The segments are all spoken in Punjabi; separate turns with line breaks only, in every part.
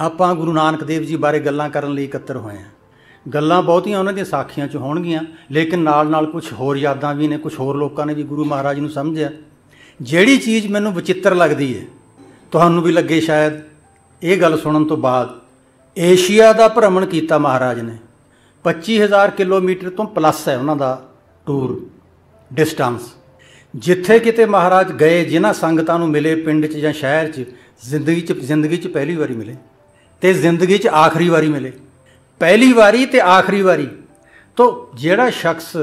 ਆਪਾਂ ਗੁਰੂ ਨਾਨਕ ਦੇਵ ਜੀ ਬਾਰੇ ਗੱਲਾਂ ਕਰਨ ਲਈ ਇਕੱਤਰ ਹੋਏ ਹਾਂ। ਗੱਲਾਂ ਬਹੁਤੀਆਂ ਉਹਨਾਂ ਦੀਆਂ ਸਾਖੀਆਂ 'ਚ ਹੋਣਗੀਆਂ, ਲੇਕਿਨ ਨਾਲ ਨਾਲ ਕੁਛ ਹੋਰ ਯਾਦਾਂ ਵੀ ਨੇ। ਕੁਛ ਹੋਰ ਲੋਕਾਂ ਨੇ ਵੀ ਗੁਰੂ ਮਹਾਰਾਜ ਨੂੰ ਸਮਝਿਆ। ਜਿਹੜੀ ਚੀਜ਼ ਮੈਨੂੰ ਵਿਚਿੱਤਰ ਲੱਗਦੀ ਹੈ, ਤੁਹਾਨੂੰ ਵੀ ਲੱਗੇ ਸ਼ਾਇਦ ਇਹ ਗੱਲ ਸੁਣਨ ਤੋਂ ਬਾਅਦ, ਏਸ਼ੀਆ ਦਾ ਭ੍ਰਮਣ ਕੀਤਾ ਮਹਾਰਾਜ ਨੇ। 25,000 ਕਿਲੋਮੀਟਰ ਤੋਂ ਪਲੱਸ ਹੈ ਉਹਨਾਂ ਦਾ ਟੂਰ ਡਿਸਟੈਂਸ। ਜਿੱਥੇ ਕਿਤੇ ਮਹਾਰਾਜ ਗਏ, ਜਿਨ੍ਹਾਂ ਸੰਗਤਾਂ ਨੂੰ ਮਿਲੇ ਪਿੰਡ 'ਚ ਜਾਂ ਸ਼ਹਿਰ 'ਚ, ਜ਼ਿੰਦਗੀ 'ਚ ਪਹਿਲੀ ਵਾਰੀ ਮਿਲੇ ਅਤੇ ਜ਼ਿੰਦਗੀ 'ਚ ਆਖਰੀ ਵਾਰੀ ਮਿਲੇ। ਪਹਿਲੀ ਵਾਰੀ ਅਤੇ ਆਖਰੀ ਵਾਰੀ ਤੋਂ ਜਿਹੜਾ ਸ਼ਖਸ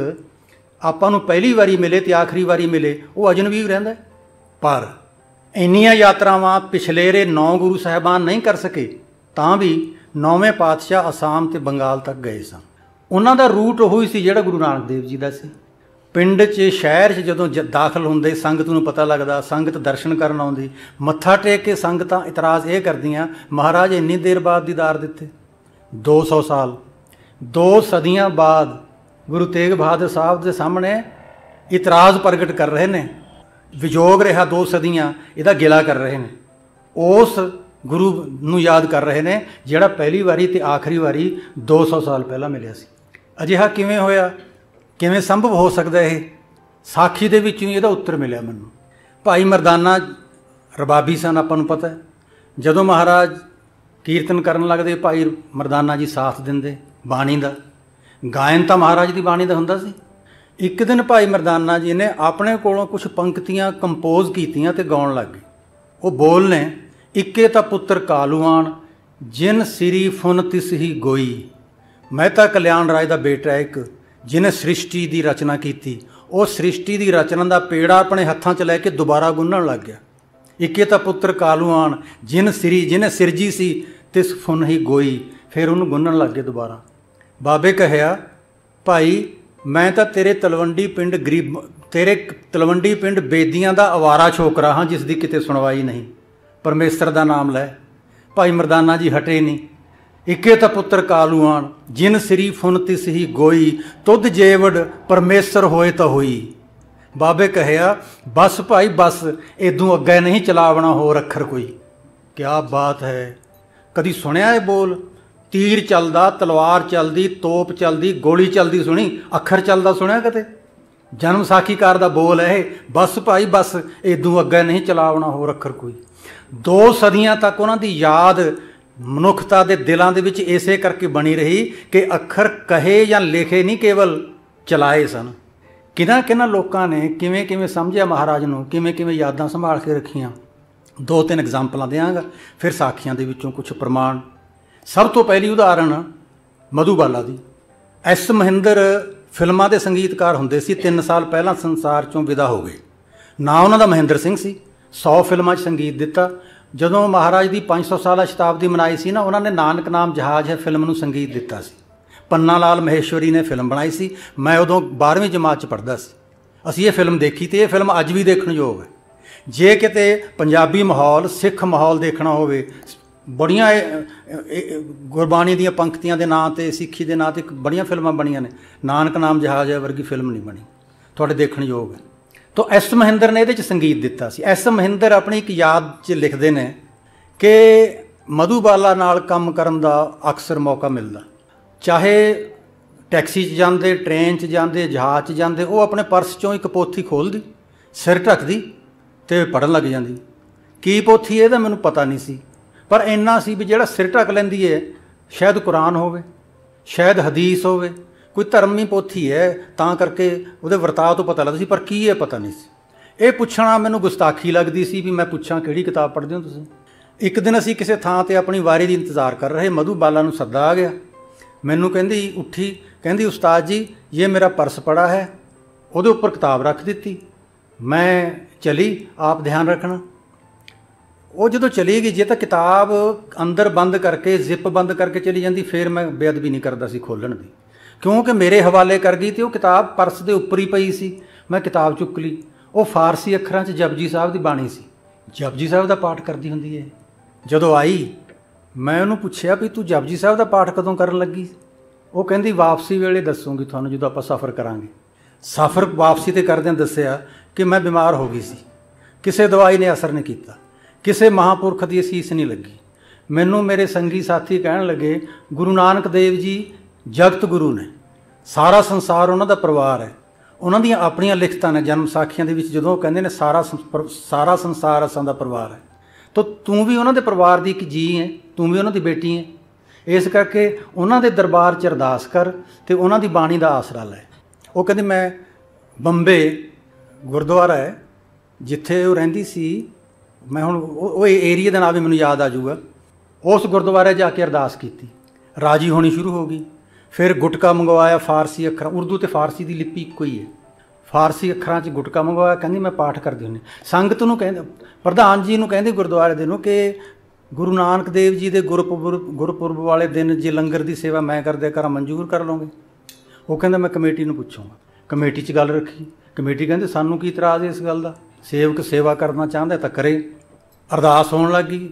ਆਪਾਂ ਨੂੰ ਪਹਿਲੀ ਵਾਰੀ ਮਿਲੇ ਅਤੇ ਆਖਰੀ ਵਾਰੀ ਮਿਲੇ, ਉਹ ਅਜਨਬੀ ਰਹਿੰਦਾ। ਪਰ ਇੰਨੀਆਂ ਯਾਤਰਾਵਾਂ ਪਿਛਲੇਰੇ 9 ਗੁਰੂ ਸਾਹਿਬਾਨ ਨਹੀਂ ਕਰ ਸਕੇ, ਤਾਂ ਵੀ 9ਵੇਂ ਪਾਤਸ਼ਾਹ ਅਸਾਮ ਅਤੇ ਬੰਗਾਲ ਤੱਕ ਗਏ ਸਨ। ਉਹਨਾਂ ਦਾ ਰੂਟ ਉਹੀ ਸੀ ਜਿਹੜਾ ਗੁਰੂ ਨਾਨਕ ਦੇਵ ਜੀ ਦਾ ਸੀ। ਪਿੰਡ 'ਚ ਸ਼ਹਿਰ 'ਚ ਜਦੋਂ ਦਾਖਲ ਹੁੰਦੇ, ਸੰਗਤ ਨੂੰ ਪਤਾ ਲੱਗਦਾ, ਸੰਗਤ ਦਰਸ਼ਨ ਕਰਨ ਆਉਂਦੀ, ਮੱਥਾ ਟੇਕ ਕੇ ਸੰਗਤਾਂ ਇਤਰਾਜ਼ ਇਹ ਕਰਦੀਆਂ, ਮਹਾਰਾਜ ਇੰਨੀ ਦੇਰ ਬਾਅਦ ਦੀਦਾਰ ਦਿੱਤੇ। 200 ਸਾਲ 2 ਸਦੀਆਂ ਬਾਅਦ ਗੁਰੂ ਤੇਗ ਬਹਾਦਰ ਸਾਹਿਬ ਦੇ ਸਾਹਮਣੇ ਇਤਰਾਜ਼ ਪ੍ਰਗਟ ਕਰ ਰਹੇ ਨੇ। ਵਿਜੋਗ ਰਿਹਾ 2 ਸਦੀਆਂ, ਇਹਦਾ ਗਿਲਾ ਕਰ ਰਹੇ ਨੇ। ਉਸ ਗੁਰੂ ਨੂੰ ਯਾਦ ਕਰ ਰਹੇ ਨੇ ਜਿਹੜਾ ਪਹਿਲੀ ਵਾਰੀ ਅਤੇ ਆਖਰੀ ਵਾਰੀ 200 ਸਾਲ ਪਹਿਲਾਂ ਮਿਲਿਆ ਸੀ। ਅਜਿਹਾ ਕਿਵੇਂ ਹੋਇਆ, ਕਿਵੇਂ ਸੰਭਵ ਹੋ ਸਕਦਾ? ਇਹ ਸਾਖੀ ਦੇ ਵਿੱਚੋਂ ਹੀ ਇਹਦਾ ਉੱਤਰ ਮਿਲਿਆ ਮੈਨੂੰ। ਭਾਈ ਮਰਦਾਨਾ ਰਬਾਬੀ ਸਨ, ਆਪਾਂ ਨੂੰ ਪਤਾ। ਜਦੋਂ ਮਹਾਰਾਜ ਕੀਰਤਨ ਕਰਨ ਲੱਗਦੇ, ਭਾਈ ਮਰਦਾਨਾ ਜੀ ਸਾਥ ਦਿੰਦੇ ਬਾਣੀ ਦਾ। ਗਾਇਨ ਤਾਂ ਮਹਾਰਾਜ ਦੀ ਬਾਣੀ ਦਾ ਹੁੰਦਾ ਸੀ। ਇੱਕ ਦਿਨ ਭਾਈ ਮਰਦਾਨਾ ਜੀ ਨੇ ਆਪਣੇ ਕੋਲੋਂ ਕੁਛ ਪੰਕਤੀਆਂ ਕੰਪੋਜ਼ ਕੀਤੀਆਂ ਅਤੇ ਗਾਉਣ ਲੱਗ ਗਏ। ਉਹ ਬੋਲ ਨੇ, ਇੱਕੇ ਤਾਂ ਪੁੱਤਰ ਕਾਲੂਆਣ, ਜਿਨ ਸਿਰੀ ਫੁਨ ਤਿਸ ਹੀ ਗੋਈ। ਮਹਿਤਾ ਕਲਿਆਣ ਰਾਏ ਦਾ ਬੇਟਾ ਇੱਕ, ਜਿਹਨੇ ਸ੍ਰਿਸ਼ਟੀ ਦੀ ਰਚਨਾ ਕੀਤੀ। ਉਹ ਸ੍ਰਿਸ਼ਟੀ ਦੀ ਰਚਨਾ ਦਾ ਪੇੜਾ ਆਪਣੇ ਹੱਥਾਂ 'ਚ ਲੈ ਕੇ ਦੁਬਾਰਾ ਗੁੰਨਣ ਲੱਗ ਗਿਆ। ਇੱਕੇ ਤਾਂ ਪੁੱਤਰ ਕਾਲੂਆਣ, ਜਿਨ ਸਿਰੀ, ਜਿਹਨੇ ਸਿਰਜੀ ਸੀ, ਤਿਸ ਫੁਨ ਹੀ ਗੋਈ। ਫਿਰ ਉਹਨੂੰ ਗੁੰਨਣ ਲੱਗ ਗਏ ਦੁਬਾਰਾ। ਬਾਬੇ ਕਹਿਆ, ਭਾਈ ਮੈਂ ਤਾਂ ਤੇਰੇ ਤਲਵੰਡੀ ਪਿੰਡ ਬੇਦੀਆਂ ਦਾ ਅਵਾਰਾ ਛੋਕਰਾ ਹਾਂ, ਜਿਸ ਦੀ ਕਿਤੇ ਸੁਣਵਾਈ ਨਹੀਂ। ਪਰਮੇਸ਼ਰ ਦਾ ਨਾਮ ਲੈ। ਭਾਈ ਮਰਦਾਨਾ ਜੀ ਹਟੇ ਨਹੀਂ। ਇੱਕੇ ਤਾਂ ਪੁੱਤਰ ਕਾਲੂਆਣ, ਜਿਨ ਸਿਰੀ ਫੁਨ ਤਿਸ ਹੀ ਗੋਈ। ਤੁਧ ਜੇਵੜ ਪਰਮੇਸ਼ਰ ਹੋਏ ਤਾਂ ਹੋਈ। ਬਾਬੇ ਕਹਿਆ, ਬਸ ਭਾਈ ਬਸ, ਇਦੋਂ ਅੱਗੇ ਨਹੀਂ ਚਲਾਵਣਾ ਹੋਰ ਅੱਖਰ ਕੋਈ। ਕਿਆ ਬਾਤ ਹੈ! ਕਦੀ ਸੁਣਿਆ ਇਹ ਬੋਲ? ਤੀਰ ਚੱਲਦਾ, ਤਲਵਾਰ ਚੱਲਦੀ, ਤੋਪ ਚੱਲਦੀ, ਗੋਲੀ ਚੱਲਦੀ ਸੁਣੀ, ਅੱਖਰ ਚੱਲਦਾ ਸੁਣਿਆ ਕਦੇ? ਜਨਮ ਸਾਖੀਕਾਰ ਦਾ ਬੋਲ ਹੈ ਇਹ, ਬਸ ਭਾਈ ਬਸ, ਇਦੋਂ ਅੱਗੇ ਨਹੀਂ ਚਲਾਵਣਾ ਹੋਰ ਅੱਖਰ ਕੋਈ। 2 ਸਦੀਆਂ ਤੱਕ ਉਹਨਾਂ ਦੀ ਯਾਦ ਮਨੁੱਖਤਾ ਦੇ ਦਿਲਾਂ ਦੇ ਵਿੱਚ ਇਸੇ ਕਰਕੇ ਬਣੀ ਰਹੀ ਕਿ ਅੱਖਰ ਕਹੇ ਜਾਂ ਲਿਖੇ ਨਹੀਂ, ਕੇਵਲ ਚਲਾਏ ਸਨ। ਕਿਹਨਾਂ ਲੋਕਾਂ ਨੇ ਕਿਵੇਂ ਕਿਵੇਂ ਸਮਝਿਆ ਮਹਾਰਾਜ ਨੂੰ, ਕਿਵੇਂ ਕਿਵੇਂ ਯਾਦਾਂ ਸੰਭਾਲ ਕੇ ਰੱਖੀਆਂ। 2-3 ਐਗਜ਼ਾਮਪਲਾਂ ਦਿਆਂਗਾ, ਫਿਰ ਸਾਖੀਆਂ ਦੇ ਵਿੱਚੋਂ ਕੁਛ ਪ੍ਰਮਾਣ। ਸਭ ਤੋਂ ਪਹਿਲੀ ਉਦਾਹਰਣ ਮਧੂਬਾਲਾ ਦੀ। ਐਸ ਮਹਿੰਦਰ ਫਿਲਮਾਂ ਦੇ ਸੰਗੀਤਕਾਰ ਹੁੰਦੇ ਸੀ। 3 ਸਾਲ ਪਹਿਲਾਂ ਸੰਸਾਰ 'ਚੋਂ ਵਿਦਾ ਹੋ ਗਏ। ਨਾਂ ਉਹਨਾਂ ਦਾ ਮਹਿੰਦਰ ਸਿੰਘ ਸੀ। 100 ਫਿਲਮਾਂ 'ਚ ਸੰਗੀਤ ਦਿੱਤਾ। ਜਦੋਂ ਮਹਾਰਾਜ ਦੀ 500 ਸਾਲਾ ਸ਼ਤਾਬਦੀ ਮਨਾਈ ਸੀ ਨਾ, ਉਹਨਾਂ ਨੇ ਨਾਨਕ ਨਾਮ ਜਹਾਜ਼ ਹੈ ਫਿਲਮ ਨੂੰ ਸੰਗੀਤ ਦਿੱਤਾ ਸੀ। ਪੰਨਾ ਲਾਲ ਮਹੇਸ਼ਵਰੀ ਨੇ ਫਿਲਮ ਬਣਾਈ ਸੀ। ਮੈਂ ਉਦੋਂ 12ਵੀਂ ਜਮਾਤ 'ਚ ਪੜ੍ਹਦਾ ਸੀ। ਅਸੀਂ ਇਹ ਫਿਲਮ ਦੇਖੀ ਅਤੇ ਇਹ ਫਿਲਮ ਅੱਜ ਵੀ ਦੇਖਣ ਯੋਗ ਹੈ। ਜੇ ਕਿਤੇ ਪੰਜਾਬੀ ਮਾਹੌਲ, ਸਿੱਖ ਮਾਹੌਲ ਦੇਖਣਾ ਹੋਵੇ, ਬੜੀਆਂ ਗੁਰਬਾਣੀ ਦੀਆਂ ਪੰਕਤੀਆਂ ਦੇ ਨਾਂ 'ਤੇ, ਸਿੱਖੀ ਦੇ ਨਾਂ 'ਤੇ ਬੜੀਆਂ ਫਿਲਮਾਂ ਬਣੀਆਂ ਨੇ। ਨਾਨਕ ਨਾਮ ਜਹਾਜ਼ ਹੈ ਵਰਗੀ ਫਿਲਮ ਨਹੀਂ ਬਣੀ, ਤੁਹਾਡੇ ਦੇਖਣ ਯੋਗ ਹੈ। ਤਾਂ ਐਸ ਮਹਿੰਦਰ ਨੇ ਇਹਦੇ 'ਚ ਸੰਗੀਤ ਦਿੱਤਾ ਸੀ। ਐਸ ਮਹਿੰਦਰ ਆਪਣੀ ਇੱਕ ਯਾਦ 'ਚ ਲਿਖਦੇ ਨੇ ਕਿ ਮਧੂਬਾਲਾ ਨਾਲ ਕੰਮ ਕਰਨ ਦਾ ਅਕਸਰ ਮੌਕਾ ਮਿਲਦਾ। ਚਾਹੇ ਟੈਕਸੀ 'ਚ ਜਾਂਦੇ, ਟ੍ਰੇਨ 'ਚ ਜਾਂਦੇ, ਜਹਾਜ਼ 'ਚ ਜਾਂਦੇ, ਉਹ ਆਪਣੇ ਪਰਸ 'ਚੋਂ ਇੱਕ ਪੋਥੀ ਖੋਲ੍ਹਦੀ, ਸਿਰ ਢੱਕਦੀ ਅਤੇ ਪੜ੍ਹਨ ਲੱਗ ਜਾਂਦੀ। ਕੀ ਪੋਥੀ ਇਹਦਾ ਮੈਨੂੰ ਪਤਾ ਨਹੀਂ ਸੀ, ਪਰ ਇੰਨਾ ਸੀ ਵੀ ਜਿਹੜਾ ਸਿਰ ਢੱਕ ਲੈਂਦੀ ਹੈ, ਸ਼ਾਇਦ ਕੁਰਾਨ ਹੋਵੇ, ਸ਼ਾਇਦ ਹਦੀਸ ਹੋਵੇ, ਕੋਈ ਧਰਮੀ ਪੋਥੀ ਹੈ, ਤਾਂ ਕਰਕੇ ਉਹਦੇ ਵਰਤਾਅ ਤੋਂ ਪਤਾ ਲੱਗਦਾ ਸੀ, ਪਰ ਕੀ ਹੈ ਪਤਾ ਨਹੀਂ ਸੀ। ਇਹ ਪੁੱਛਣਾ ਮੈਨੂੰ ਗੁਸਤਾਖੀ ਲੱਗਦੀ ਸੀ ਵੀ ਮੈਂ ਪੁੱਛਾਂ ਕਿਹੜੀ ਕਿਤਾਬ ਪੜ੍ਹਦੇ ਹੋ ਤੁਸੀਂ। ਇੱਕ ਦਿਨ ਅਸੀਂ ਕਿਸੇ ਥਾਂ 'ਤੇ ਆਪਣੀ ਵਾਰੀ ਦੀ ਇੰਤਜ਼ਾਰ ਕਰ ਰਹੇ, ਮਧੂਬਾਲਾ ਨੂੰ ਸੱਦਾ ਆ ਗਿਆ। ਮੈਨੂੰ ਕਹਿੰਦੀ, ਉੱਠੀ, ਕਹਿੰਦੀ, ਉਸਤਾਦ ਜੀ ਇਹ ਮੇਰਾ ਪਰਸ ਪੜਾ ਹੈ। ਉਹਦੇ ਉੱਪਰ ਕਿਤਾਬ ਰੱਖ ਦਿੱਤੀ। ਮੈਂ ਚਲੀ, ਆਪ ਧਿਆਨ ਰੱਖਣਾ। ਉਹ ਜਦੋਂ ਚਲੀ ਗਈ, ਜੇ ਤਾਂ ਕਿਤਾਬ ਅੰਦਰ ਬੰਦ ਕਰਕੇ, ਜ਼ਿਪ ਬੰਦ ਕਰਕੇ ਚਲੀ ਜਾਂਦੀ, ਫਿਰ ਮੈਂ ਬੇਅਦਬੀ ਨਹੀਂ ਕਰਦਾ ਸੀ ਖੋਲ੍ਹਣ ਦੀ, ਕਿਉਂਕਿ ਮੇਰੇ ਹਵਾਲੇ ਕਰ ਗਈ ਅਤੇ ਉਹ ਕਿਤਾਬ ਪਰਸ ਦੇ ਉੱਪਰ ਹੀ ਪਈ ਸੀ। ਮੈਂ ਕਿਤਾਬ ਚੁੱਕ ਲਈ। ਉਹ ਫਾਰਸੀ ਅੱਖਰਾਂ 'ਚ ਜਪਜੀ ਸਾਹਿਬ ਦੀ ਬਾਣੀ ਸੀ। ਜਪਜੀ ਸਾਹਿਬ ਦਾ ਪਾਠ ਕਰਦੀ ਹੁੰਦੀ ਹੈ। ਜਦੋਂ ਆਈ, ਮੈਂ ਉਹਨੂੰ ਪੁੱਛਿਆ ਵੀ ਤੂੰ ਜਪਜੀ ਸਾਹਿਬ ਦਾ ਪਾਠ ਕਦੋਂ ਕਰਨ ਲੱਗੀ? ਉਹ ਕਹਿੰਦੀ ਵਾਪਸੀ ਵੇਲੇ ਦੱਸੂਗੀ ਤੁਹਾਨੂੰ, ਜਦੋਂ ਆਪਾਂ ਸਫ਼ਰ ਕਰਾਂਗੇ। ਸਫ਼ਰ ਵਾਪਸੀ 'ਤੇ ਕਰਦਿਆਂ ਦੱਸਿਆ ਕਿ ਮੈਂ ਬਿਮਾਰ ਹੋ ਗਈ ਸੀ, ਕਿਸੇ ਦਵਾਈ ਨੇ ਅਸਰ ਨਹੀਂ ਕੀਤਾ, ਕਿਸੇ ਮਹਾਂਪੁਰਖ ਦੀ ਅਸੀਸ ਨਹੀਂ ਲੱਗੀ। ਮੈਨੂੰ ਮੇਰੇ ਸੰਗੀ ਸਾਥੀ ਕਹਿਣ ਲੱਗੇ ਗੁਰੂ ਨਾਨਕ ਦੇਵ ਜੀ ਜਗਤ ਗੁਰੂ ਨੇ, ਸਾਰਾ ਸੰਸਾਰ ਉਹਨਾਂ ਦਾ ਪਰਿਵਾਰ ਹੈ। ਉਹਨਾਂ ਦੀਆਂ ਆਪਣੀਆਂ ਲਿਖਤਾਂ ਨੇ ਜਨਮ ਸਾਖੀਆਂ ਦੇ ਵਿੱਚ, ਜਦੋਂ ਉਹ ਕਹਿੰਦੇ ਨੇ ਸਾਰਾ ਸੰਸਾਰ ਅਸਾਂ ਦਾ ਪਰਿਵਾਰ ਹੈ, ਤਾਂ ਤੂੰ ਵੀ ਉਹਨਾਂ ਦੇ ਪਰਿਵਾਰ ਦੀ ਇੱਕ ਜੀ ਹੈ, ਤੂੰ ਵੀ ਉਹਨਾਂ ਦੀ ਬੇਟੀ ਹੈ। ਇਸ ਕਰਕੇ ਉਹਨਾਂ ਦੇ ਦਰਬਾਰ 'ਚ ਅਰਦਾਸ ਕਰ ਅਤੇ ਉਹਨਾਂ ਦੀ ਬਾਣੀ ਦਾ ਆਸਰਾ ਲੈ। ਉਹ ਕਹਿੰਦੇ ਮੈਂ ਬੰਬੇ ਗੁਰਦੁਆਰਾ ਹੈ ਜਿੱਥੇ ਉਹ ਰਹਿੰਦੀ ਸੀ, ਮੈਂ ਹੁਣ ਉਹ ਏਰੀਏ ਦਾ ਨਾਮ ਵੀ ਮੈਨੂੰ ਯਾਦ ਆ ਜਾਊਗਾ, ਉਸ ਗੁਰਦੁਆਰੇ ਜਾ ਕੇ ਅਰਦਾਸ ਕੀਤੀ, ਰਾਜੀ ਹੋਣੀ ਸ਼ੁਰੂ ਹੋ ਗਈ। ਫਿਰ ਗੁਟਕਾ ਮੰਗਵਾਇਆ ਫਾਰਸੀ ਅੱਖਰਾਂ, ਉਰਦੂ ਅਤੇ ਫਾਰਸੀ ਦੀ ਲਿਪੀ ਇੱਕੋ ਹੀ ਹੈ, ਫਾਰਸੀ ਅੱਖਰਾਂ 'ਚ ਗੁਟਕਾ ਮੰਗਵਾਇਆ। ਕਹਿੰਦੀ ਮੈਂ ਪਾਠ ਕਰਦੀ ਹੁੰਦੀ। ਸੰਗਤ ਨੂੰ ਕਹਿੰਦੇ, ਪ੍ਰਧਾਨ ਜੀ ਨੂੰ ਕਹਿੰਦੇ ਗੁਰਦੁਆਰੇ ਦੇ ਨੂੰ ਕਿ ਗੁਰੂ ਨਾਨਕ ਦੇਵ ਜੀ ਦੇ ਗੁਰਪੁਰਬ ਵਾਲੇ ਦਿਨ ਜੇ ਲੰਗਰ ਦੀ ਸੇਵਾ ਮੈਂ ਕਰਦਿਆ ਕਰਾਂ ਮਨਜ਼ੂਰ ਕਰ ਲਓਗੇ? ਉਹ ਕਹਿੰਦਾ ਮੈਂ ਕਮੇਟੀ ਨੂੰ ਪੁੱਛੂੰਗਾ। ਕਮੇਟੀ 'ਚ ਗੱਲ ਰੱਖੀ, ਕਮੇਟੀ ਕਹਿੰਦੇ ਸਾਨੂੰ ਕੀ ਇਤਰਾਜ਼ ਹੈ ਇਸ ਗੱਲ ਦਾ, ਸੇਵਕ ਸੇਵਾ ਕਰਨਾ ਚਾਹੁੰਦਾ ਤਾਂ ਕਰੇ। ਅਰਦਾਸ ਹੋਣ ਲੱਗ ਗਈ।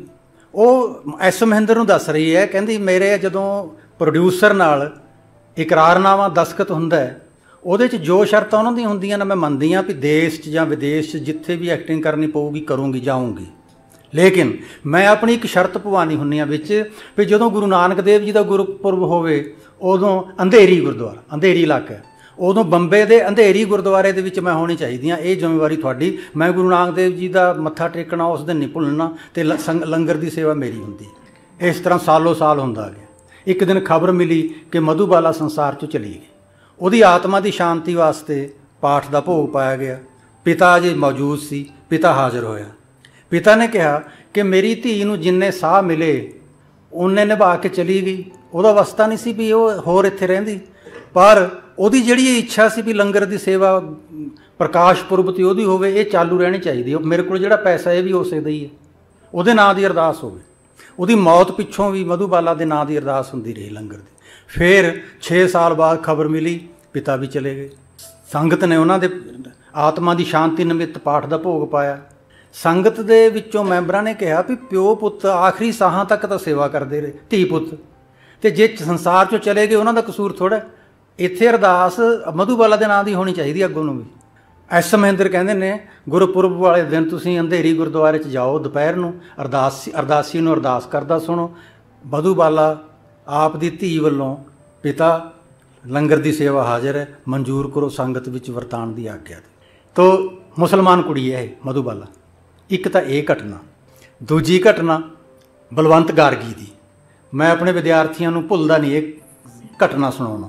ਉਹ ਐਸ ਮਹਿੰਦਰ ਨੂੰ ਦੱਸ ਰਹੀ ਹੈ, ਕਹਿੰਦੀ ਮੇਰੇ ਜਦੋਂ ਪ੍ਰੋਡਿਊਸਰ ਨਾਲ ਇਕਰਾਰਨਾਮਾ ਦਸਤਖਤ ਹੁੰਦਾ ਹੈ, ਉਹਦੇ 'ਚ ਜੋ ਸ਼ਰਤਾਂ ਉਹਨਾਂ ਦੀਆਂ ਹੁੰਦੀਆਂ ਨੇ ਮੈਂ ਮੰਨਦੀ ਹਾਂ ਵੀ ਦੇਸ਼ 'ਚ ਜਾਂ ਵਿਦੇਸ਼ 'ਚ ਜਿੱਥੇ ਵੀ ਐਕਟਿੰਗ ਕਰਨੀ ਪਊਗੀ ਕਰੂੰਗੀ, ਜਾਊਂਗੀ, ਲੇਕਿਨ ਮੈਂ ਆਪਣੀ ਇੱਕ ਸ਼ਰਤ ਪਵਾਉਣੀ ਹੁੰਦੀ ਹਾਂ ਵਿੱਚ ਵੀ ਜਦੋਂ ਗੁਰੂ ਨਾਨਕ ਦੇਵ ਜੀ ਦਾ ਗੁਰਪੁਰਬ ਹੋਵੇ ਉਦੋਂ ਅੰਧੇਰੀ ਗੁਰਦੁਆਰਾ, ਅੰਧੇਰੀ ਇਲਾਕਾ, ਉਦੋਂ ਬੰਬੇ ਦੇ ਅੰਧੇਰੀ ਗੁਰਦੁਆਰੇ ਦੇ ਵਿੱਚ ਮੈਂ ਹੋਣੀ ਚਾਹੀਦੀ ਹਾਂ। ਇਹ ਜ਼ਿੰਮੇਵਾਰੀ ਤੁਹਾਡੀ, ਮੈਂ ਗੁਰੂ ਨਾਨਕ ਦੇਵ ਜੀ ਦਾ ਮੱਥਾ ਟੇਕਣਾ ਉਸ ਦਿਨ ਨਹੀਂ ਭੁੱਲਣਾ ਅਤੇ ਲੰਗਰ ਦੀ ਸੇਵਾ ਮੇਰੀ ਹੁੰਦੀ। ਇਸ ਤਰ੍ਹਾਂ ਸਾਲੋ ਸਾਲ ਹੁੰਦਾ ਗਿਆ। ਇੱਕ ਦਿਨ ਖਬਰ ਮਿਲੀ ਕਿ ਮਧੂਬਾਲਾ ਸੰਸਾਰ 'ਚੋਂ ਚਲੀ ਗਈ। ਉਹਦੀ ਆਤਮਾ ਦੀ ਸ਼ਾਂਤੀ ਵਾਸਤੇ ਪਾਠ ਦਾ ਭੋਗ ਪਾਇਆ ਗਿਆ। ਪਿਤਾ ਜੀ ਮੌਜੂਦ ਸੀ, ਪਿਤਾ ਹਾਜ਼ਰ ਹੋਇਆ। ਪਿਤਾ ਨੇ ਕਿਹਾ ਕਿ ਮੇਰੀ ਧੀ ਨੂੰ ਜਿੰਨੇ ਸਾਹ ਮਿਲੇ ਉਹਨੇ ਨਿਭਾ ਕੇ ਚਲੀ ਗਈ। ਉਹਦਾ ਵਸਤਾ ਨਹੀਂ ਸੀ ਵੀ ਉਹ ਹੋਰ ਇੱਥੇ ਰਹਿੰਦੀ, ਪਰ ਉਹਦੀ ਜਿਹੜੀ ਇੱਛਾ ਸੀ ਵੀ ਲੰਗਰ ਦੀ ਸੇਵਾ ਪ੍ਰਕਾਸ਼ ਪੁਰਬ 'ਤੇ ਉਹਦੀ ਹੋਵੇ, ਇਹ ਚਾਲੂ ਰਹਿਣੀ ਚਾਹੀਦੀ। ਮੇਰੇ ਕੋਲ ਜਿਹੜਾ ਪੈਸਾ ਇਹ ਵੀ ਉਸੇ ਦਾ ਹੀ ਹੈ, ਉਹਦੇ ਨਾਂ ਦੀ ਅਰਦਾਸ ਹੋਵੇ। ਉਹਦੀ ਮੌਤ ਪਿੱਛੋਂ ਵੀ ਮਧੂਬਾਲਾ ਦੇ ਨਾਂ ਦੀ ਅਰਦਾਸ ਹੁੰਦੀ ਰਹੀ ਲੰਗਰ ਦੀ। ਫਿਰ 6 ਸਾਲ ਬਾਅਦ ਖਬਰ ਮਿਲੀ ਪਿਤਾ ਵੀ ਚਲੇ ਗਏ। ਸੰਗਤ ਨੇ ਉਹਨਾਂ ਦੇ ਆਤਮਾ ਦੀ ਸ਼ਾਂਤੀ ਨਿਮਿਤ ਪਾਠ ਦਾ ਭੋਗ ਪਾਇਆ। ਸੰਗਤ ਦੇ ਵਿੱਚੋਂ ਮੈਂਬਰਾਂ ਨੇ ਕਿਹਾ ਵੀ ਪਿਓ ਪੁੱਤ ਆਖਰੀ ਸਾਹਾਂ ਤੱਕ ਤਾਂ ਸੇਵਾ ਕਰਦੇ ਰਹੇ, ਧੀ ਪੁੱਤ, ਅਤੇ ਜੇ ਸੰਸਾਰ 'ਚੋਂ ਚਲੇ ਗਏ ਉਹਨਾਂ ਦਾ ਕਸੂਰ ਥੋੜ੍ਹਾ। ਇੱਥੇ ਅਰਦਾਸ ਮਧੂਬਾਲਾ ਦੇ ਨਾਂ ਦੀ ਹੋਣੀ ਚਾਹੀਦੀ ਅੱਗੋਂ ਨੂੰ ਵੀ। ਐਸ ਮਹਿੰਦਰ ਕਹਿੰਦੇ ਨੇ ਗੁਰਪੁਰਬ ਵਾਲੇ ਦਿਨ ਤੁਸੀਂ ਅੰਧੇਰੀ ਗੁਰਦੁਆਰੇ 'ਚ ਜਾਓ, ਦੁਪਹਿਰ ਨੂੰ ਅਰਦਾਸੀ ਨੂੰ ਅਰਦਾਸ ਕਰਦਾ ਸੁਣੋ, ਮਧੂਬਾਲਾ ਆਪ ਦੀ ਧੀ ਵੱਲੋਂ ਪਿਤਾ ਲੰਗਰ ਦੀ ਸੇਵਾ ਹਾਜ਼ਰ ਹੈ, ਮਨਜ਼ੂਰ ਕਰੋ ਸੰਗਤ ਵਿੱਚ ਵਰਤਾਉਣ ਦੀ ਆਗਿਆ ਦੀ। ਤੋ ਮੁਸਲਮਾਨ ਕੁੜੀ ਹੈ ਇਹ ਮਧੂਬਾਲਾ। ਇੱਕ ਤਾਂ ਇਹ ਘਟਨਾ। ਦੂਜੀ ਘਟਨਾ ਬਲਵੰਤ ਗਾਰਗੀ ਦੀ, ਮੈਂ ਆਪਣੇ ਵਿਦਿਆਰਥੀਆਂ ਨੂੰ ਭੁੱਲਦਾ ਨਹੀਂ ਇਹ ਘਟਨਾ ਸੁਣਾਉਣਾ।